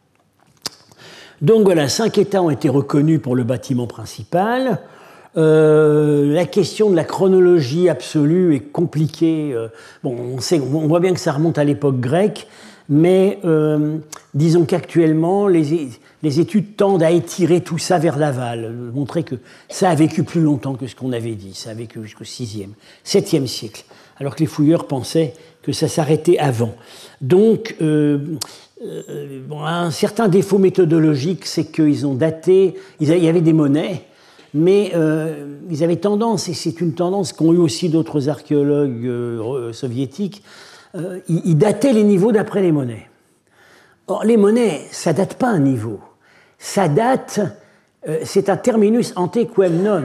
Donc voilà, cinq états ont été reconnus pour le bâtiment principal. Euh, la question de la chronologie absolue est compliquée. Euh, bon, on, sait, on voit bien que ça remonte à l'époque grecque, mais euh, disons qu'actuellement, les, les études tendent à étirer tout ça vers l'aval, montrer que ça a vécu plus longtemps que ce qu'on avait dit, ça a vécu jusqu'au sixième, septième siècle, alors que les fouilleurs pensaient que ça s'arrêtait avant. Donc, euh, euh, bon, un certain défaut méthodologique, c'est qu'ils ont daté, il y avait des monnaies, mais euh, ils avaient tendance, et c'est une tendance qu'ont eu aussi d'autres archéologues euh, soviétiques, euh, ils, ils dataient les niveaux d'après les monnaies. Or, les monnaies, ça ne date pas un niveau. Ça date, euh, c'est un terminus ante quem non.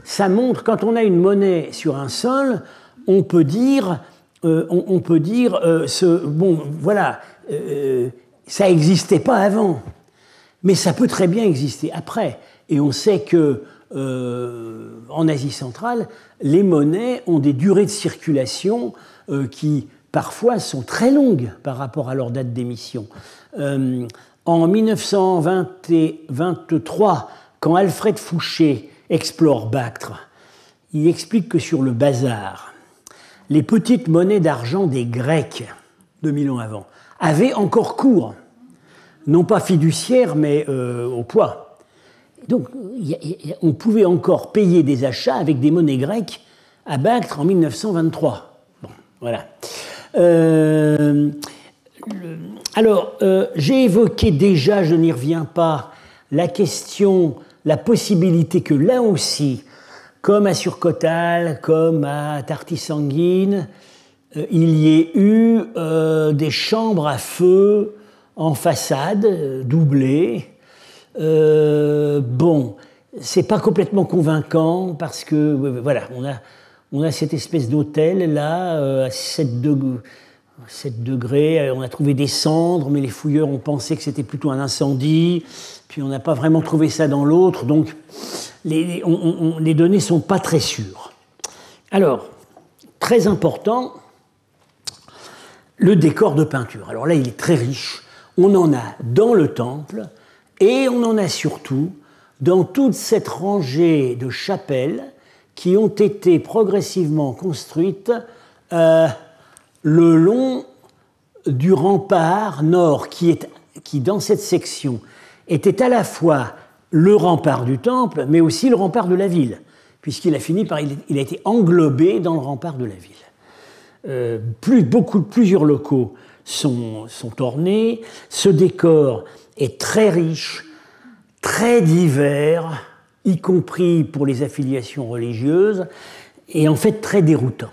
ça montre, quand on a une monnaie sur un sol, on peut dire, euh, on, on peut dire euh, ce, bon, voilà, euh, ça n'existait pas avant, mais ça peut très bien exister après. Et on sait que euh, en Asie centrale, les monnaies ont des durées de circulation euh, qui parfois sont très longues par rapport à leur date d'émission. Euh, en mille neuf cent vingt-trois, quand Alfred Fouché explore Bactre, il explique que sur le bazar, les petites monnaies d'argent des Grecs, deux mille ans avant, avaient encore cours, non pas fiduciaire, mais euh, au poids. Donc, y a, y a, on pouvait encore payer des achats avec des monnaies grecques à Bactre en mille neuf cent vingt-trois. Bon, voilà. Euh, le, alors, euh, j'ai évoqué déjà, je n'y reviens pas, la question, la possibilité que là aussi, comme à Surcotal, comme à Tartis-Sanguine, euh, il y ait eu euh, des chambres à feu en façade, euh, doublées. Euh, bon, c'est pas complètement convaincant parce que, voilà, on a, on a cette espèce d'hôtel là, euh, à sept degrés, on a trouvé des cendres, mais les fouilleurs ont pensé que c'était plutôt un incendie, puis on n'a pas vraiment trouvé ça dans l'autre, donc les, on, on, les données ne sont pas très sûres. Alors, très important, le décor de peinture. Alors là, il est très riche, on en a dans le temple, et on en a surtout dans toute cette rangée de chapelles qui ont été progressivement construites euh, le long du rempart nord, qui, est, qui dans cette section était à la fois le rempart du temple, mais aussi le rempart de la ville, puisqu'il a fini par, il a été englobé dans le rempart de la ville. Euh, plus, beaucoup, plusieurs locaux sont, sont ornés. Ce décor est très riche, très divers, y compris pour les affiliations religieuses, et en fait très déroutant.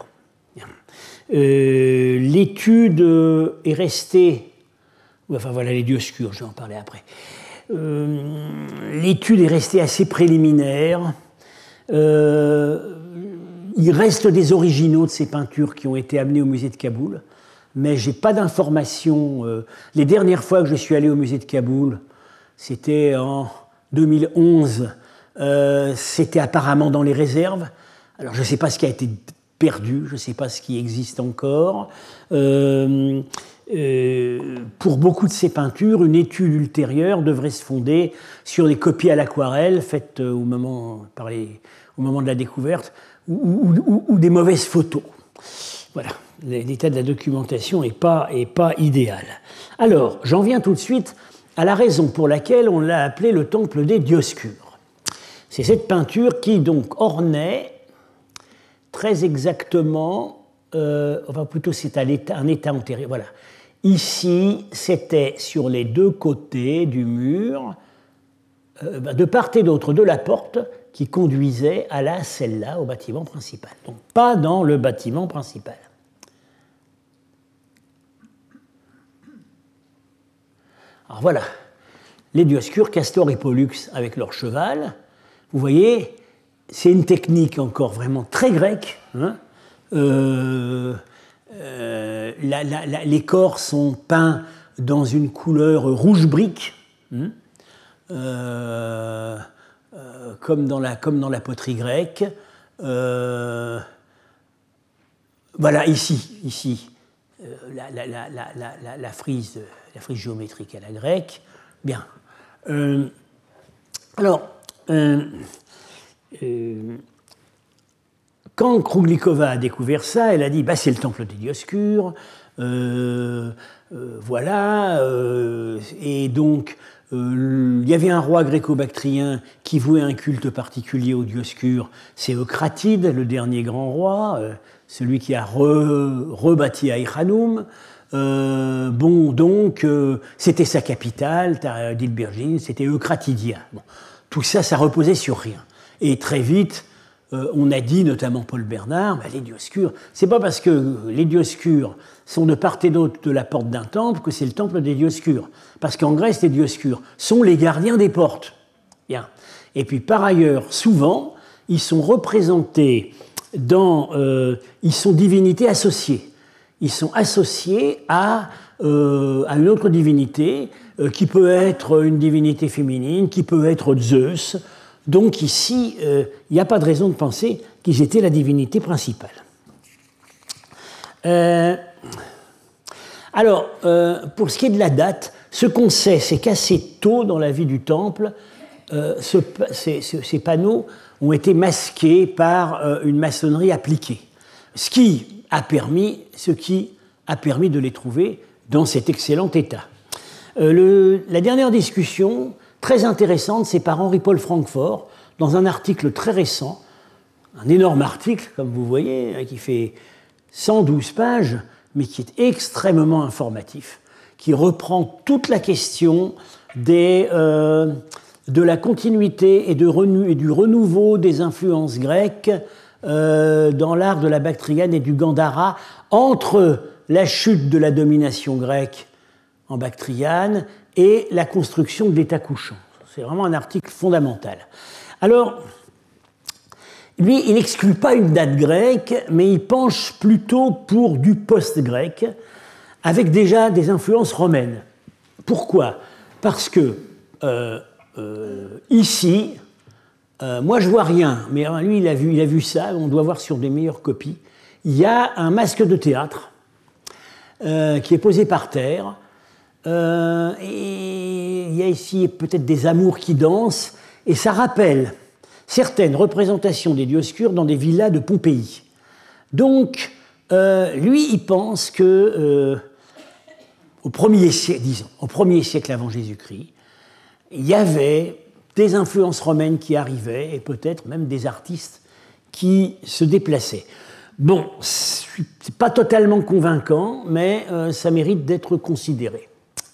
Euh, l'étude est restée, enfin voilà les Dioscures, je vais en parler après. Euh, l'étude est restée assez préliminaire. Euh, il reste des originaux de ces peintures qui ont été amenés au musée de Kaboul, mais je n'ai pas d'informations. Euh, les dernières fois que je suis allé au musée de Kaboul, c'était en deux mille onze, euh, c'était apparemment dans les réserves. Alors je ne sais pas ce qui a été perdu, je ne sais pas ce qui existe encore. Euh, euh, pour beaucoup de ces peintures, une étude ultérieure devrait se fonder sur des copies à l'aquarelle faites au moment, par les, au moment de la découverte, ou, ou, ou des mauvaises photos. Voilà, l'état de la documentation n'est pas, est pas idéal. Alors, j'en viens tout de suite à la raison pour laquelle on l'a appelé le temple des Dioscures. C'est cette peinture qui donc ornait très exactement, euh, enfin plutôt c'est un état, un état antérieur, voilà. Ici, c'était sur les deux côtés du mur, euh, de part et d'autre de la porte qui conduisait à la celle-là, au bâtiment principal. Donc pas dans le bâtiment principal. Alors voilà, les Dioscures, Castor et Pollux avec leur cheval. Vous voyez, c'est une technique encore vraiment très grecque. Hein. Euh, euh, la, la, la, les corps sont peints dans une couleur rouge brique, hein. euh, euh, comme, dans la, comme dans la poterie grecque. Euh, voilà, ici, ici euh, la, la, la, la, la, la, frise, la frise géométrique à la grecque. Bien. Euh, alors, euh, euh, quand Kruglikova a découvert ça, elle a dit bah, c'est le temple des Dioscures, euh, euh, voilà, euh, et donc euh, il y avait un roi gréco-bactrien qui vouait un culte particulier aux Dioscures, c'est Eucratide, le dernier grand roi, euh, celui qui a re, rebâti Aïchanoum. Euh, bon, donc, euh, c'était sa capitale, Dilbergine, c'était Eucratidien. Bon, tout ça, ça reposait sur rien. Et très vite, euh, on a dit, notamment Paul Bernard, bah, les Dioscures, c'est pas parce que les Dioscures sont de part et d'autre de la porte d'un temple que c'est le temple des Dioscures. Parce qu'en Grèce, les Dioscures sont les gardiens des portes. Bien. Et puis, par ailleurs, souvent, ils sont représentés dans... Euh, ils sont divinités associées. Ils sont associés à, euh, à une autre divinité, euh, qui peut être une divinité féminine, qui peut être Zeus. Donc ici, euh, il n'y a pas de raison de penser qu'ils étaient la divinité principale. Euh, alors, euh, pour ce qui est de la date, ce qu'on sait, c'est qu'assez tôt dans la vie du temple, euh, ce, ces, ces panneaux ont été masqués par euh, une maçonnerie appliquée, ce qui a permis, ce qui a permis de les trouver dans cet excellent état. Euh, le, la dernière discussion, très intéressante, c'est par Henri-Paul Francfort, dans un article très récent, un énorme article, comme vous voyez, qui fait cent douze pages, mais qui est extrêmement informatif, qui reprend toute la question des, euh, de la continuité et, de renou- et du renouveau des influences grecques euh, dans l'art de la Bactriane et du Gandhara, entre la chute de la domination grecque en Bactriane et la construction de l'État couchant. C'est vraiment un article fondamental. Alors, lui, il n'exclut pas une date grecque, mais il penche plutôt pour du post-grec, avec déjà des influences romaines. Pourquoi? Parce que euh, euh, ici, euh, moi je vois rien, mais lui il a vu, il a vu ça, on doit voir sur des meilleures copies. Il y a un masque de théâtre euh, qui est posé par terre, euh, et il y a ici peut-être des amours qui dansent, et ça rappelle certaines représentations des Dioscures dans des villas de Pompéi. Donc, euh, lui, il pense que euh, au premier siècle, disons, au premier siècle avant Jésus-Christ, il y avait des influences romaines qui arrivaient et peut-être même des artistes qui se déplaçaient. Bon, c'est pas totalement convaincant, mais euh, ça mérite d'être considéré.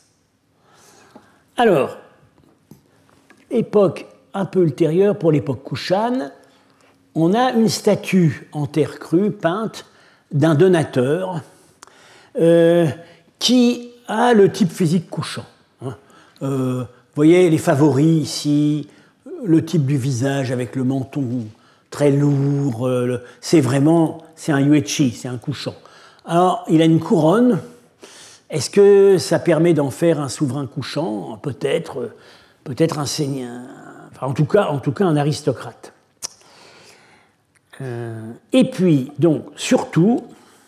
Alors, époque un peu ultérieure, pour l'époque Kouchane, on a une statue en terre crue peinte d'un donateur euh, qui a le type physique couchant. Hein. Euh, vous voyez les favoris ici, le type du visage avec le menton très lourd, euh, le, c'est vraiment, c'est un yuechi, c'est un couchant. Alors, il a une couronne. Est-ce que ça permet d'en faire un souverain couchant? Peut-être, peut-être un seigneur. En tout cas, en tout cas un aristocrate. Euh, et puis, donc, surtout,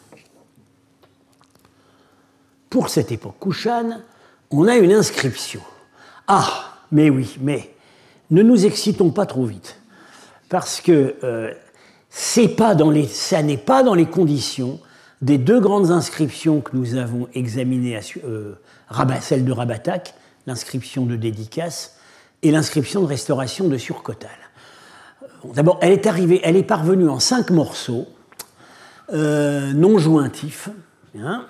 pour cette époque Kouchane, on a une inscription. Ah, mais oui, mais ne nous excitons pas trop vite, parce que euh, c'est pas dans les, ça n'est pas dans les conditions des deux grandes inscriptions que nous avons examinées, euh, celle de Rabatak, l'inscription de dédicace, et l'inscription de restauration de Surcotal. D'abord, elle est arrivée, elle est parvenue en cinq morceaux, euh, non jointifs. Hein.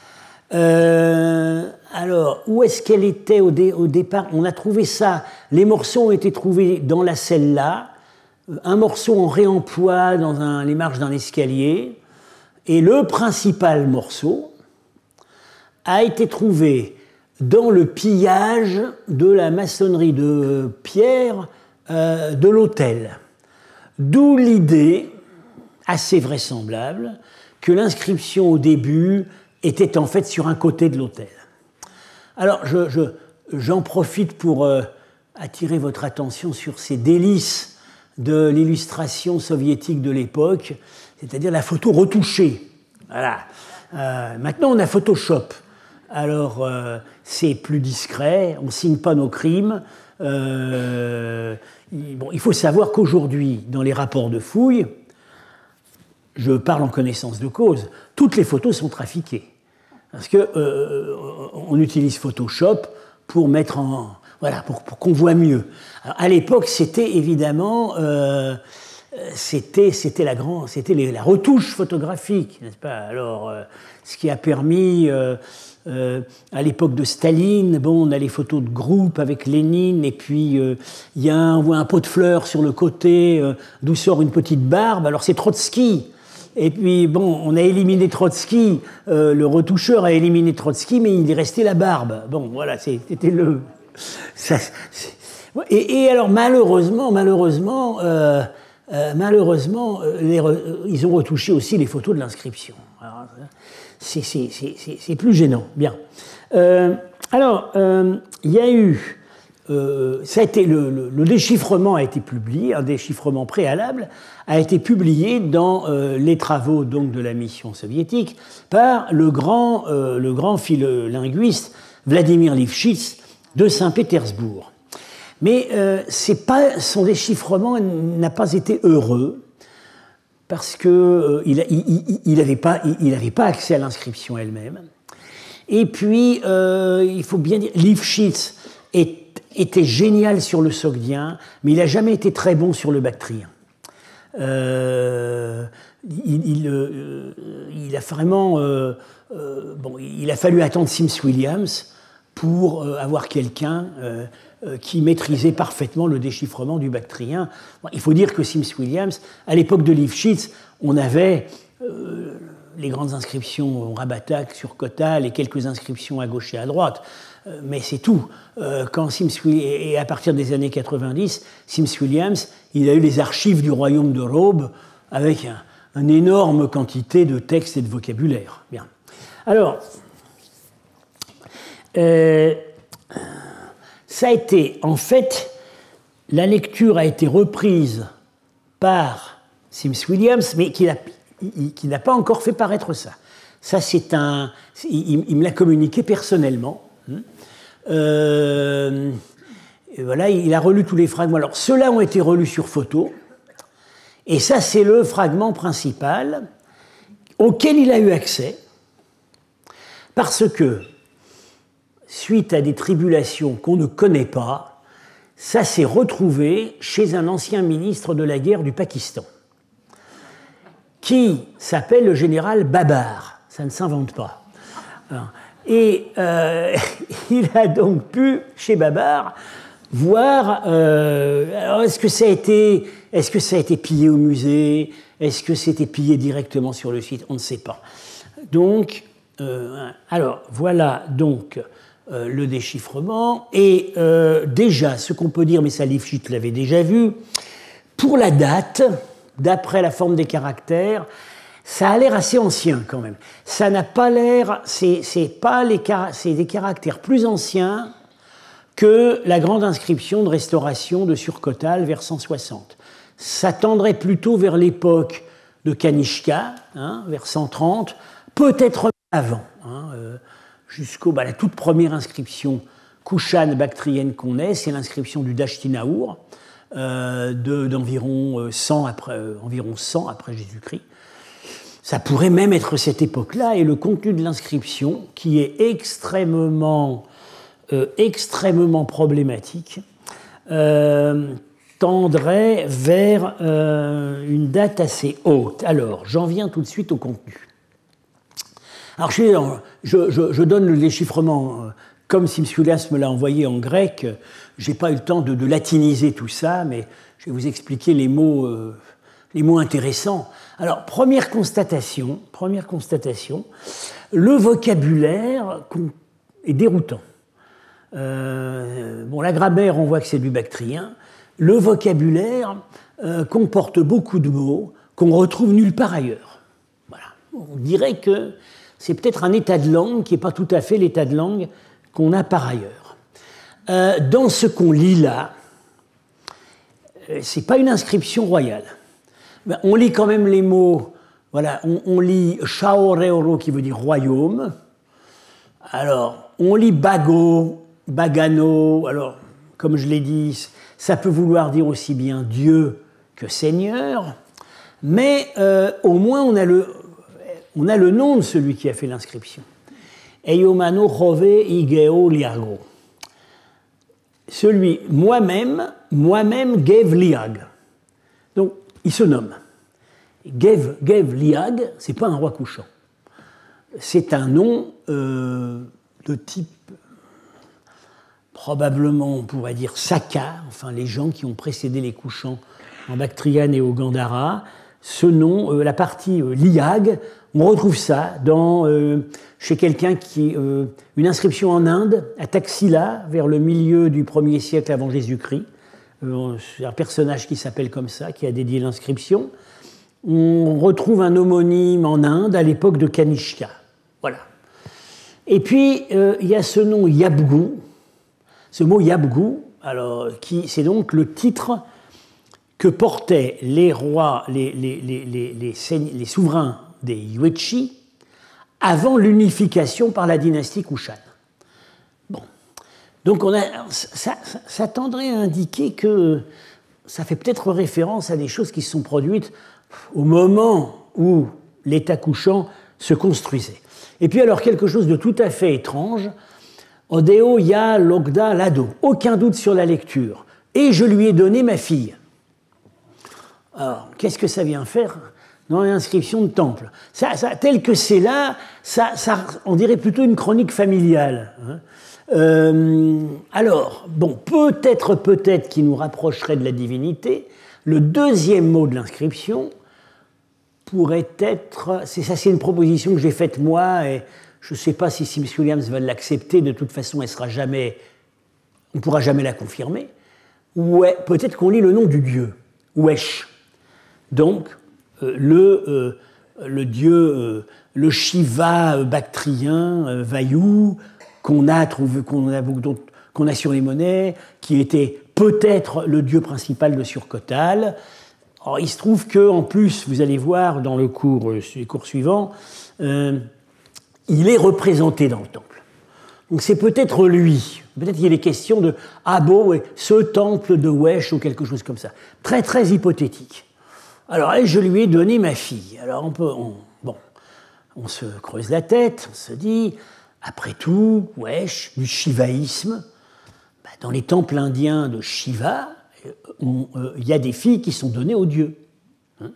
Euh, alors, où est-ce qu'elle était au, dé, au départ? On a trouvé ça, les morceaux ont été trouvés dans la celle-là, un morceau en réemploi dans un, les marges d'un escalier, et le principal morceau a été trouvé dans le pillage de la maçonnerie de pierre euh, de l'autel. D'où l'idée, assez vraisemblable, que l'inscription au début était en fait sur un côté de l'autel. Alors, je, je, j'en profite pour euh, attirer votre attention sur ces délices de l'illustration soviétique de l'époque, c'est-à-dire la photo retouchée. Voilà. Euh, maintenant, on a Photoshop. Alors, euh, c'est plus discret, on ne signe pas nos crimes. Euh, bon, il faut savoir qu'aujourd'hui, dans les rapports de fouilles, je parle en connaissance de cause, toutes les photos sont trafiquées. Parce qu'on euh, utilise Photoshop pour mettre en... Voilà, pour, pour qu'on voit mieux. Alors, à l'époque, c'était évidemment... Euh, c'était, c'était, la, grand, c'était les, la retouche photographique, n'est-ce pas? Alors, euh, ce qui a permis... Euh, Euh, à l'époque de Staline, bon, on a les photos de groupe avec Lénine, et puis il euh, y a un, on voit un pot de fleurs sur le côté, euh, d'où sort une petite barbe. Alors c'est Trotsky. Et puis bon, on a éliminé Trotsky, euh, le retoucheur a éliminé Trotsky, mais il est resté la barbe. Bon, voilà, c'était le. Ça, et, et alors malheureusement, malheureusement, euh, euh, malheureusement, euh, les re, ils ont retouché aussi les photos de l'inscription. C'est plus gênant. Bien. Euh, alors, euh, il y a eu... Euh, ça a été le, le, le déchiffrement a été publié, un déchiffrement préalable a été publié dans euh, les travaux donc de la mission soviétique par le grand, euh, le grand philo-linguiste Vladimir Lifshitz de Saint-Pétersbourg. Mais euh, c'est pas, son déchiffrement n'a pas été heureux parce qu'il euh, il n'avait pas, il, il pas accès à l'inscription elle-même. Et puis, euh, il faut bien dire, Lifshitz est était génial sur le sogdien, mais il n'a jamais été très bon sur le bactrien. Euh, il, il, euh, il a vraiment... Euh, euh, bon, il a fallu attendre Sims Williams pour euh, avoir quelqu'un euh, euh, qui maîtrisait parfaitement le déchiffrement du bactrien. Bon, il faut dire que Sims Williams, à l'époque de Lifshitz, on avait... Euh, les grandes inscriptions au Rabatak, sur Khotal, et quelques inscriptions à gauche et à droite. Euh, mais c'est tout. Euh, quand Sims, et à partir des années quatre-vingt-dix, Sims Williams, il a eu les archives du royaume de Robe avec un, une énorme quantité de textes et de vocabulaire. Bien. Alors, euh, ça a été, en fait, la lecture a été reprise par Sims Williams, mais qui a qui n'a pas encore fait paraître ça. Ça, c'est un... Il, il me l'a communiqué personnellement. Euh, et voilà, il a relu tous les fragments. Alors, ceux-là ont été relus sur photo. Et ça, c'est le fragment principal auquel il a eu accès. Parce que, suite à des tribulations qu'on ne connaît pas, ça s'est retrouvé chez un ancien ministre de la guerre du Pakistan, qui s'appelle le général Babar. Ça ne s'invente pas. Et euh, il a donc pu, chez Babar, voir... Euh, alors, est-ce que ça a été, est-ce que ça a été pillé au musée? Est-ce que c'était pillé directement sur le site? On ne sait pas. Donc, euh, alors, voilà donc euh, le déchiffrement. Et euh, déjà, ce qu'on peut dire, mais ça Lifshitz l'avait déjà vu, pour la date... d'après la forme des caractères, ça a l'air assez ancien quand même. Ça n'a pas l'air, c'est, c'est pas les c'est des caractères plus anciens que la grande inscription de restauration de Surkotal vers cent soixante. Ça tendrait plutôt vers l'époque de Kanishka, hein, vers cent trente, peut-être avant, hein, euh, jusqu'au bah, la toute première inscription Kushan bactrienne qu'on ait, c'est l'inscription du Dashtinaour. Euh, de, d'environ cent après, euh, environ cent après Jésus-Christ. Ça pourrait même être cette époque-là, et le contenu de l'inscription, qui est extrêmement, euh, extrêmement problématique, euh, tendrait vers euh, une date assez haute. Alors, j'en viens tout de suite au contenu. Alors, je, je, je, je donne le déchiffrement... Euh, Comme Sims Williams me l'a envoyé en grec, je n'ai pas eu le temps de, de latiniser tout ça, mais je vais vous expliquer les mots, euh, les mots intéressants. Alors, première constatation, première constatation, le vocabulaire est déroutant. Euh, bon, la grammaire, on voit que c'est du bactrien. Le vocabulaire euh, comporte beaucoup de mots qu'on retrouve nulle part ailleurs. Voilà. On dirait que c'est peut-être un état de langue qui n'est pas tout à fait l'état de langue qu'on a par ailleurs. Euh, dans ce qu'on lit là, euh, ce n'est pas une inscription royale. Ben, on lit quand même les mots, voilà, on, on lit Shaoreoro qui veut dire royaume. Alors, on lit Bago, Bagano, alors, comme je l'ai dit, ça peut vouloir dire aussi bien Dieu que Seigneur, mais euh, au moins on a, le, on a le nom de celui qui a fait l'inscription. Eyomano Jove Igeo Liago. Celui, moi-même, moi-même Gev Liag. Donc, il se nomme. Gev, Gev Liag, ce n'est pas un roi couchant. C'est un nom euh, de type, probablement, on pourrait dire Saka, enfin les gens qui ont précédé les couchants en Bactriane et au Gandhara. Ce nom, euh, la partie euh, Liag, on retrouve ça dans, euh, chez quelqu'un qui... Euh, une inscription en Inde, à Taxila, vers le milieu du premier siècle avant Jésus-Christ, euh, c'est un personnage qui s'appelle comme ça, qui a dédié l'inscription. On retrouve un homonyme en Inde à l'époque de Kanishka. Voilà. Et puis, euh, il y a ce nom Yabgu. Ce mot Yabgu, alors, qui, c'est donc le titre que portaient les rois, les, les, les, les, les, les souverains des Yuezhi avant l'unification par la dynastie Kushan. Bon. Donc, on a, ça, ça, ça tendrait à indiquer que ça fait peut-être référence à des choses qui se sont produites au moment où l'État couchant se construisait. Et puis alors, quelque chose de tout à fait étrange, Odeo ya logda lado, aucun doute sur la lecture, et je lui ai donné ma fille. Alors, qu'est-ce que ça vient faire dans l'inscription de temple? Ça, ça, tel que c'est là, ça, ça, on dirait plutôt une chronique familiale. Hein. Euh, alors, bon, peut-être, peut-être qui nous rapprocherait de la divinité, le deuxième mot de l'inscription pourrait être, c'est ça, c'est une proposition que j'ai faite moi, et je ne sais pas si Sims Williams va l'accepter, de toute façon, elle sera jamais, on ne pourra jamais la confirmer. Ouais, peut-être qu'on lit le nom du dieu, Wesh. Donc, euh, le, euh, le dieu, euh, le Shiva euh, bactrien, euh, Vayu, qu'on a, trouvé, qu'on a, qu'on a sur les monnaies, qui était peut-être le dieu principal de Surkotal. Alors, il se trouve qu'en plus, vous allez voir dans le cours, les cours suivants, euh, il est représenté dans le temple. Donc c'est peut-être lui. Peut-être qu'il est question de « Ah bon, ouais, ce temple de Wesh » ou quelque chose comme ça. Très, très hypothétique. Alors, je lui ai donné ma fille. Alors, on peut... On, bon, on se creuse la tête, on se dit, après tout, Wesh, du shivaïsme, bah, dans les temples indiens de Shiva, il euh, y a des filles qui sont données aux dieux. Hein,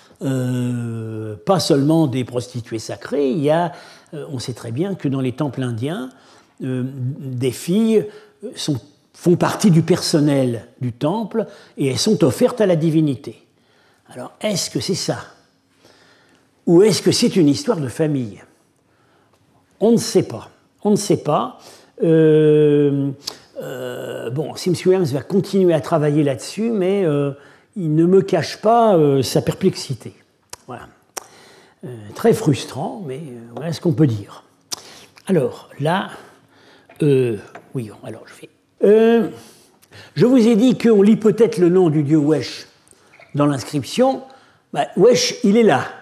euh, pas seulement des prostituées sacrées, il y a, euh, on sait très bien que dans les temples indiens, euh, des filles sont, font partie du personnel du temple et elles sont offertes à la divinité. Alors, est-ce que c'est ça? Ou est-ce que c'est une histoire de famille? On ne sait pas. On ne sait pas. Euh, Euh, bon, Sims Williams va continuer à travailler là-dessus, mais euh, il ne me cache pas euh, sa perplexité. Voilà. Euh, très frustrant, mais euh, voilà ce qu'on peut dire. Alors, là, euh, oui, alors je fais. Euh, je vous ai dit qu'on lit peut-être le nom du dieu Wesh dans l'inscription. Bah, Wesh, il est là.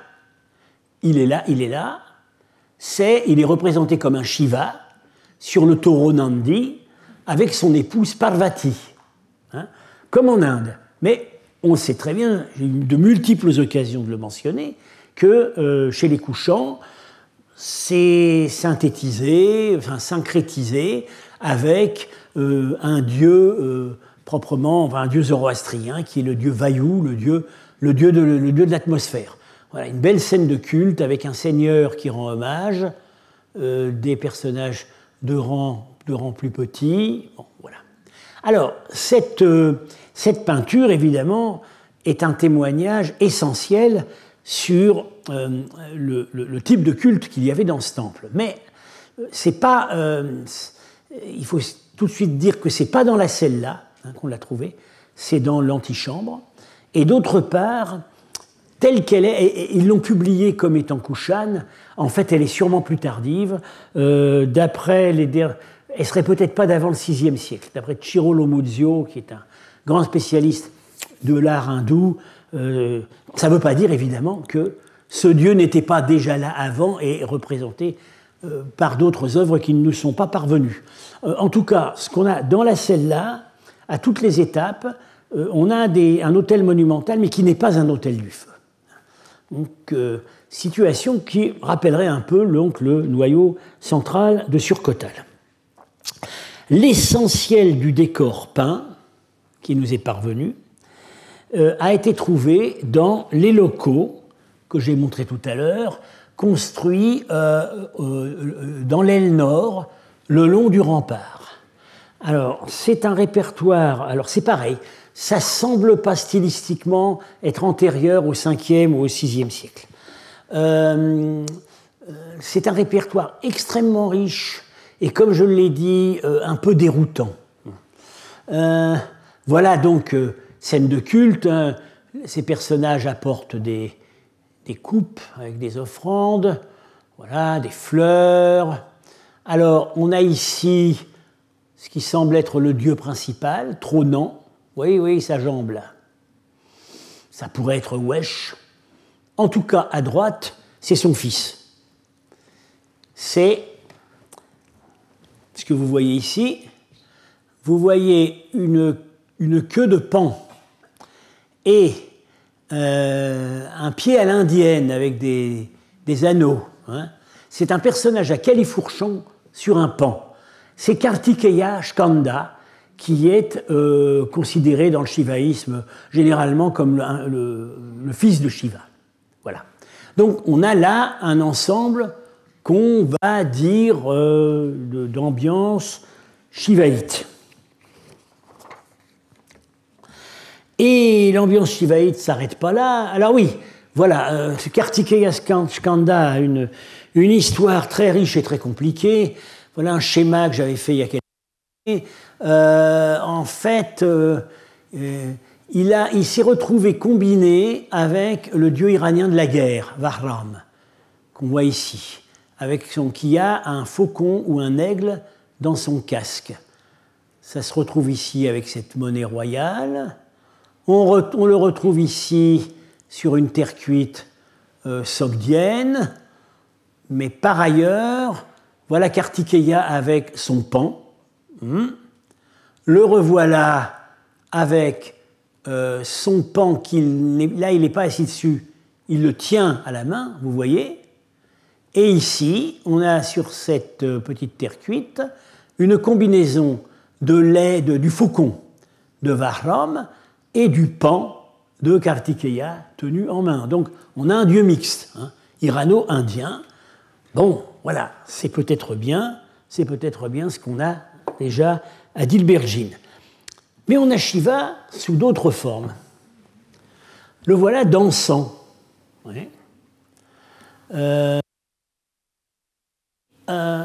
Il est là, il est là. C'est, il est représenté comme un Shiva sur le taureau Nandi, avec son épouse Parvati, hein, comme en Inde. Mais on sait très bien, j'ai eu de multiples occasions de le mentionner, que euh, chez les couchants, c'est synthétisé, enfin syncrétisé avec euh, un dieu euh, proprement, enfin un dieu zoroastrien, qui est le dieu Vayu, le dieu, le dieu de, le dieu de l'atmosphère. Voilà, une belle scène de culte avec un seigneur qui rend hommage, euh, des personnages de rang de rang plus petit. Bon, voilà. Alors, cette, euh, cette peinture, évidemment, est un témoignage essentiel sur euh, le, le, le type de culte qu'il y avait dans ce temple. Mais c'est pas, euh, il faut tout de suite dire que c'est pas dans la celle-là hein, qu'on l'a trouvé, c'est dans l'antichambre. Et d'autre part, telle qu'elle est, et ils l'ont publiée comme étant Kushan, en fait, elle est sûrement plus tardive. Euh, d'après les derniers... Elle ne serait peut-être pas d'avant le sixième siècle. D'après Chiro Lomuzio, qui est un grand spécialiste de l'art hindou, euh, ça ne veut pas dire évidemment que ce dieu n'était pas déjà là avant et représenté euh, par d'autres œuvres qui ne nous sont pas parvenues. Euh, en tout cas, ce qu'on a dans la celle-là, à toutes les étapes, euh, on a des, un autel monumental, mais qui n'est pas un autel du feu. Donc, euh, situation qui rappellerait un peu donc, le noyau central de Surkotal. L'essentiel du décor peint, qui nous est parvenu, euh, a été trouvé dans les locaux que j'ai montrés tout à l'heure, construits euh, euh, dans l'aile nord, le long du rempart. Alors, c'est un répertoire, alors c'est pareil, ça ne semble pas stylistiquement être antérieur au cinquième ou au sixième siècle. Euh, c'est un répertoire extrêmement riche, et comme je l'ai dit, euh, un peu déroutant. Euh, Voilà donc euh, scène de culte. Hein. Ces personnages apportent des, des coupes avec des offrandes, voilà, des fleurs. Alors, on a ici ce qui semble être le dieu principal, trônant. Oui, oui, sa jambe là. Ça pourrait être Wesh. En tout cas, à droite, c'est son fils. C'est ce que vous voyez ici. Vous voyez une, une queue de pan et euh, un pied à l'indienne avec des, des anneaux. Hein. C'est un personnage à califourchon sur un pan. C'est Kartikeya Skanda, qui est euh, considéré dans le shivaïsme généralement comme le, le, le fils de Shiva. Voilà. Donc on a là un ensemble qu'on va dire euh, d'ambiance shivaïte. Et l'ambiance shivaïte ne s'arrête pas là. Alors oui, voilà, euh, ce Kartikeya Skanda a une, une histoire très riche et très compliquée. Voilà un schéma que j'avais fait il y a quelques années. Euh, en fait, euh, euh, il, a, il s'est retrouvé combiné avec le dieu iranien de la guerre, Vahram, qu'on voit ici, avec son, qui a un faucon ou un aigle dans son casque. Ça se retrouve ici avec cette monnaie royale. On, re, on le retrouve ici sur une terre cuite euh, sogdienne, mais par ailleurs, voilà Kartikeya avec son pan. Hum. Le revoilà avec euh, son pan, qu'il, là il n'est pas assis dessus, il le tient à la main, vous voyez. Et ici, on a sur cette euh, petite terre cuite une combinaison de lait de, du faucon de Vahram et du pan de Kartikeya tenu en main. Donc on a un dieu mixte, hein, irano-indien. Bon, voilà, c'est peut-être bien, c'est peut-être bien ce qu'on a déjà à Dilbergine. Mais on a Shiva sous d'autres formes. Le voilà dansant. Ouais. Euh, euh,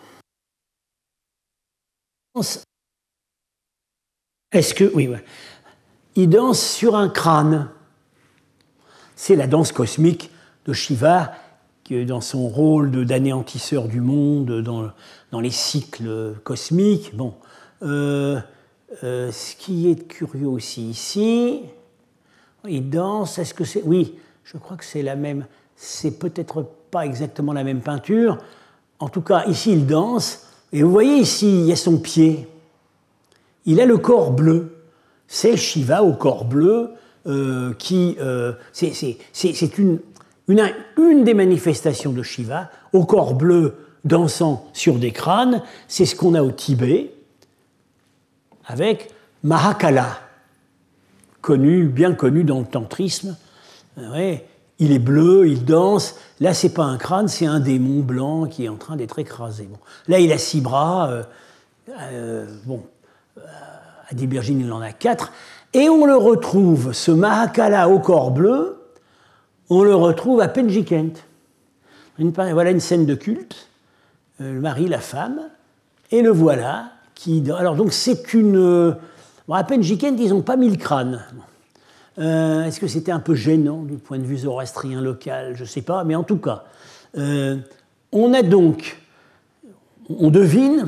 Est-ce que... Oui, ouais. Il danse sur un crâne. C'est la danse cosmique de Shiva, qui, dans son rôle d'anéantisseur du monde, dans, dans les cycles cosmiques. Bon, euh, euh, ce qui est curieux aussi ici, il danse, est-ce que c'est... Oui, je crois que c'est la même... C'est peut-être pas exactement la même peinture. En tout cas, ici, il danse. Et vous voyez ici, il y a son pied. Il a le corps bleu. C'est Shiva au corps bleu euh, qui... Euh, c'est une, une, une des manifestations de Shiva au corps bleu dansant sur des crânes. C'est ce qu'on a au Tibet avec Mahakala, connu, bien connu dans le tantrisme. Ouais, il est bleu, il danse. Là, ce n'est pas un crâne, c'est un démon blanc qui est en train d'être écrasé. Bon. Là, il a six bras. Euh, euh, bon. À Dilbergine, il en a quatre. Et on le retrouve, ce Mahakala au corps bleu, on le retrouve à Penjikent. Une, voilà une scène de culte, euh, le mari, la femme, et le voilà. Qui, alors, donc, c'est une. Bon, à Penjikent, ils n'ont pas mis le crâne. Euh, Est-ce que c'était un peu gênant du point de vue zoroastrien local? Je ne sais pas, mais en tout cas, euh, on a donc. On devine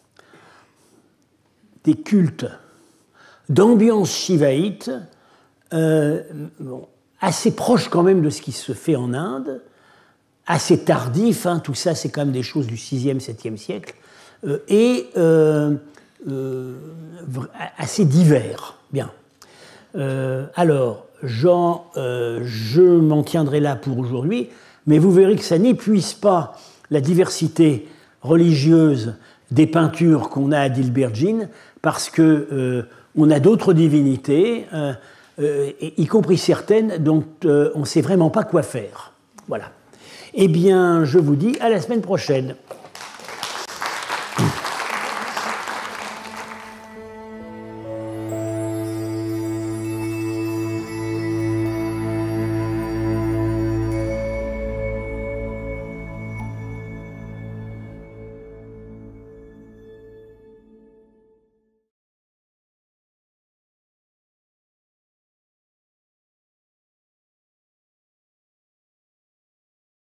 des cultes d'ambiance shivaïte, euh, bon, assez proche quand même de ce qui se fait en Inde, assez tardif, hein, tout ça c'est quand même des choses du sixième, septième siècle, euh, et euh, euh, assez divers. Bien. Euh, alors, Jean, euh, je m'en tiendrai là pour aujourd'hui, mais vous verrez que ça n'épuise pas la diversité religieuse des peintures qu'on a à Dilbergine, parce que euh, on a d'autres divinités, euh, euh, y compris certaines dont euh, on ne sait vraiment pas quoi faire. Voilà. Eh bien, je vous dis à la semaine prochaine.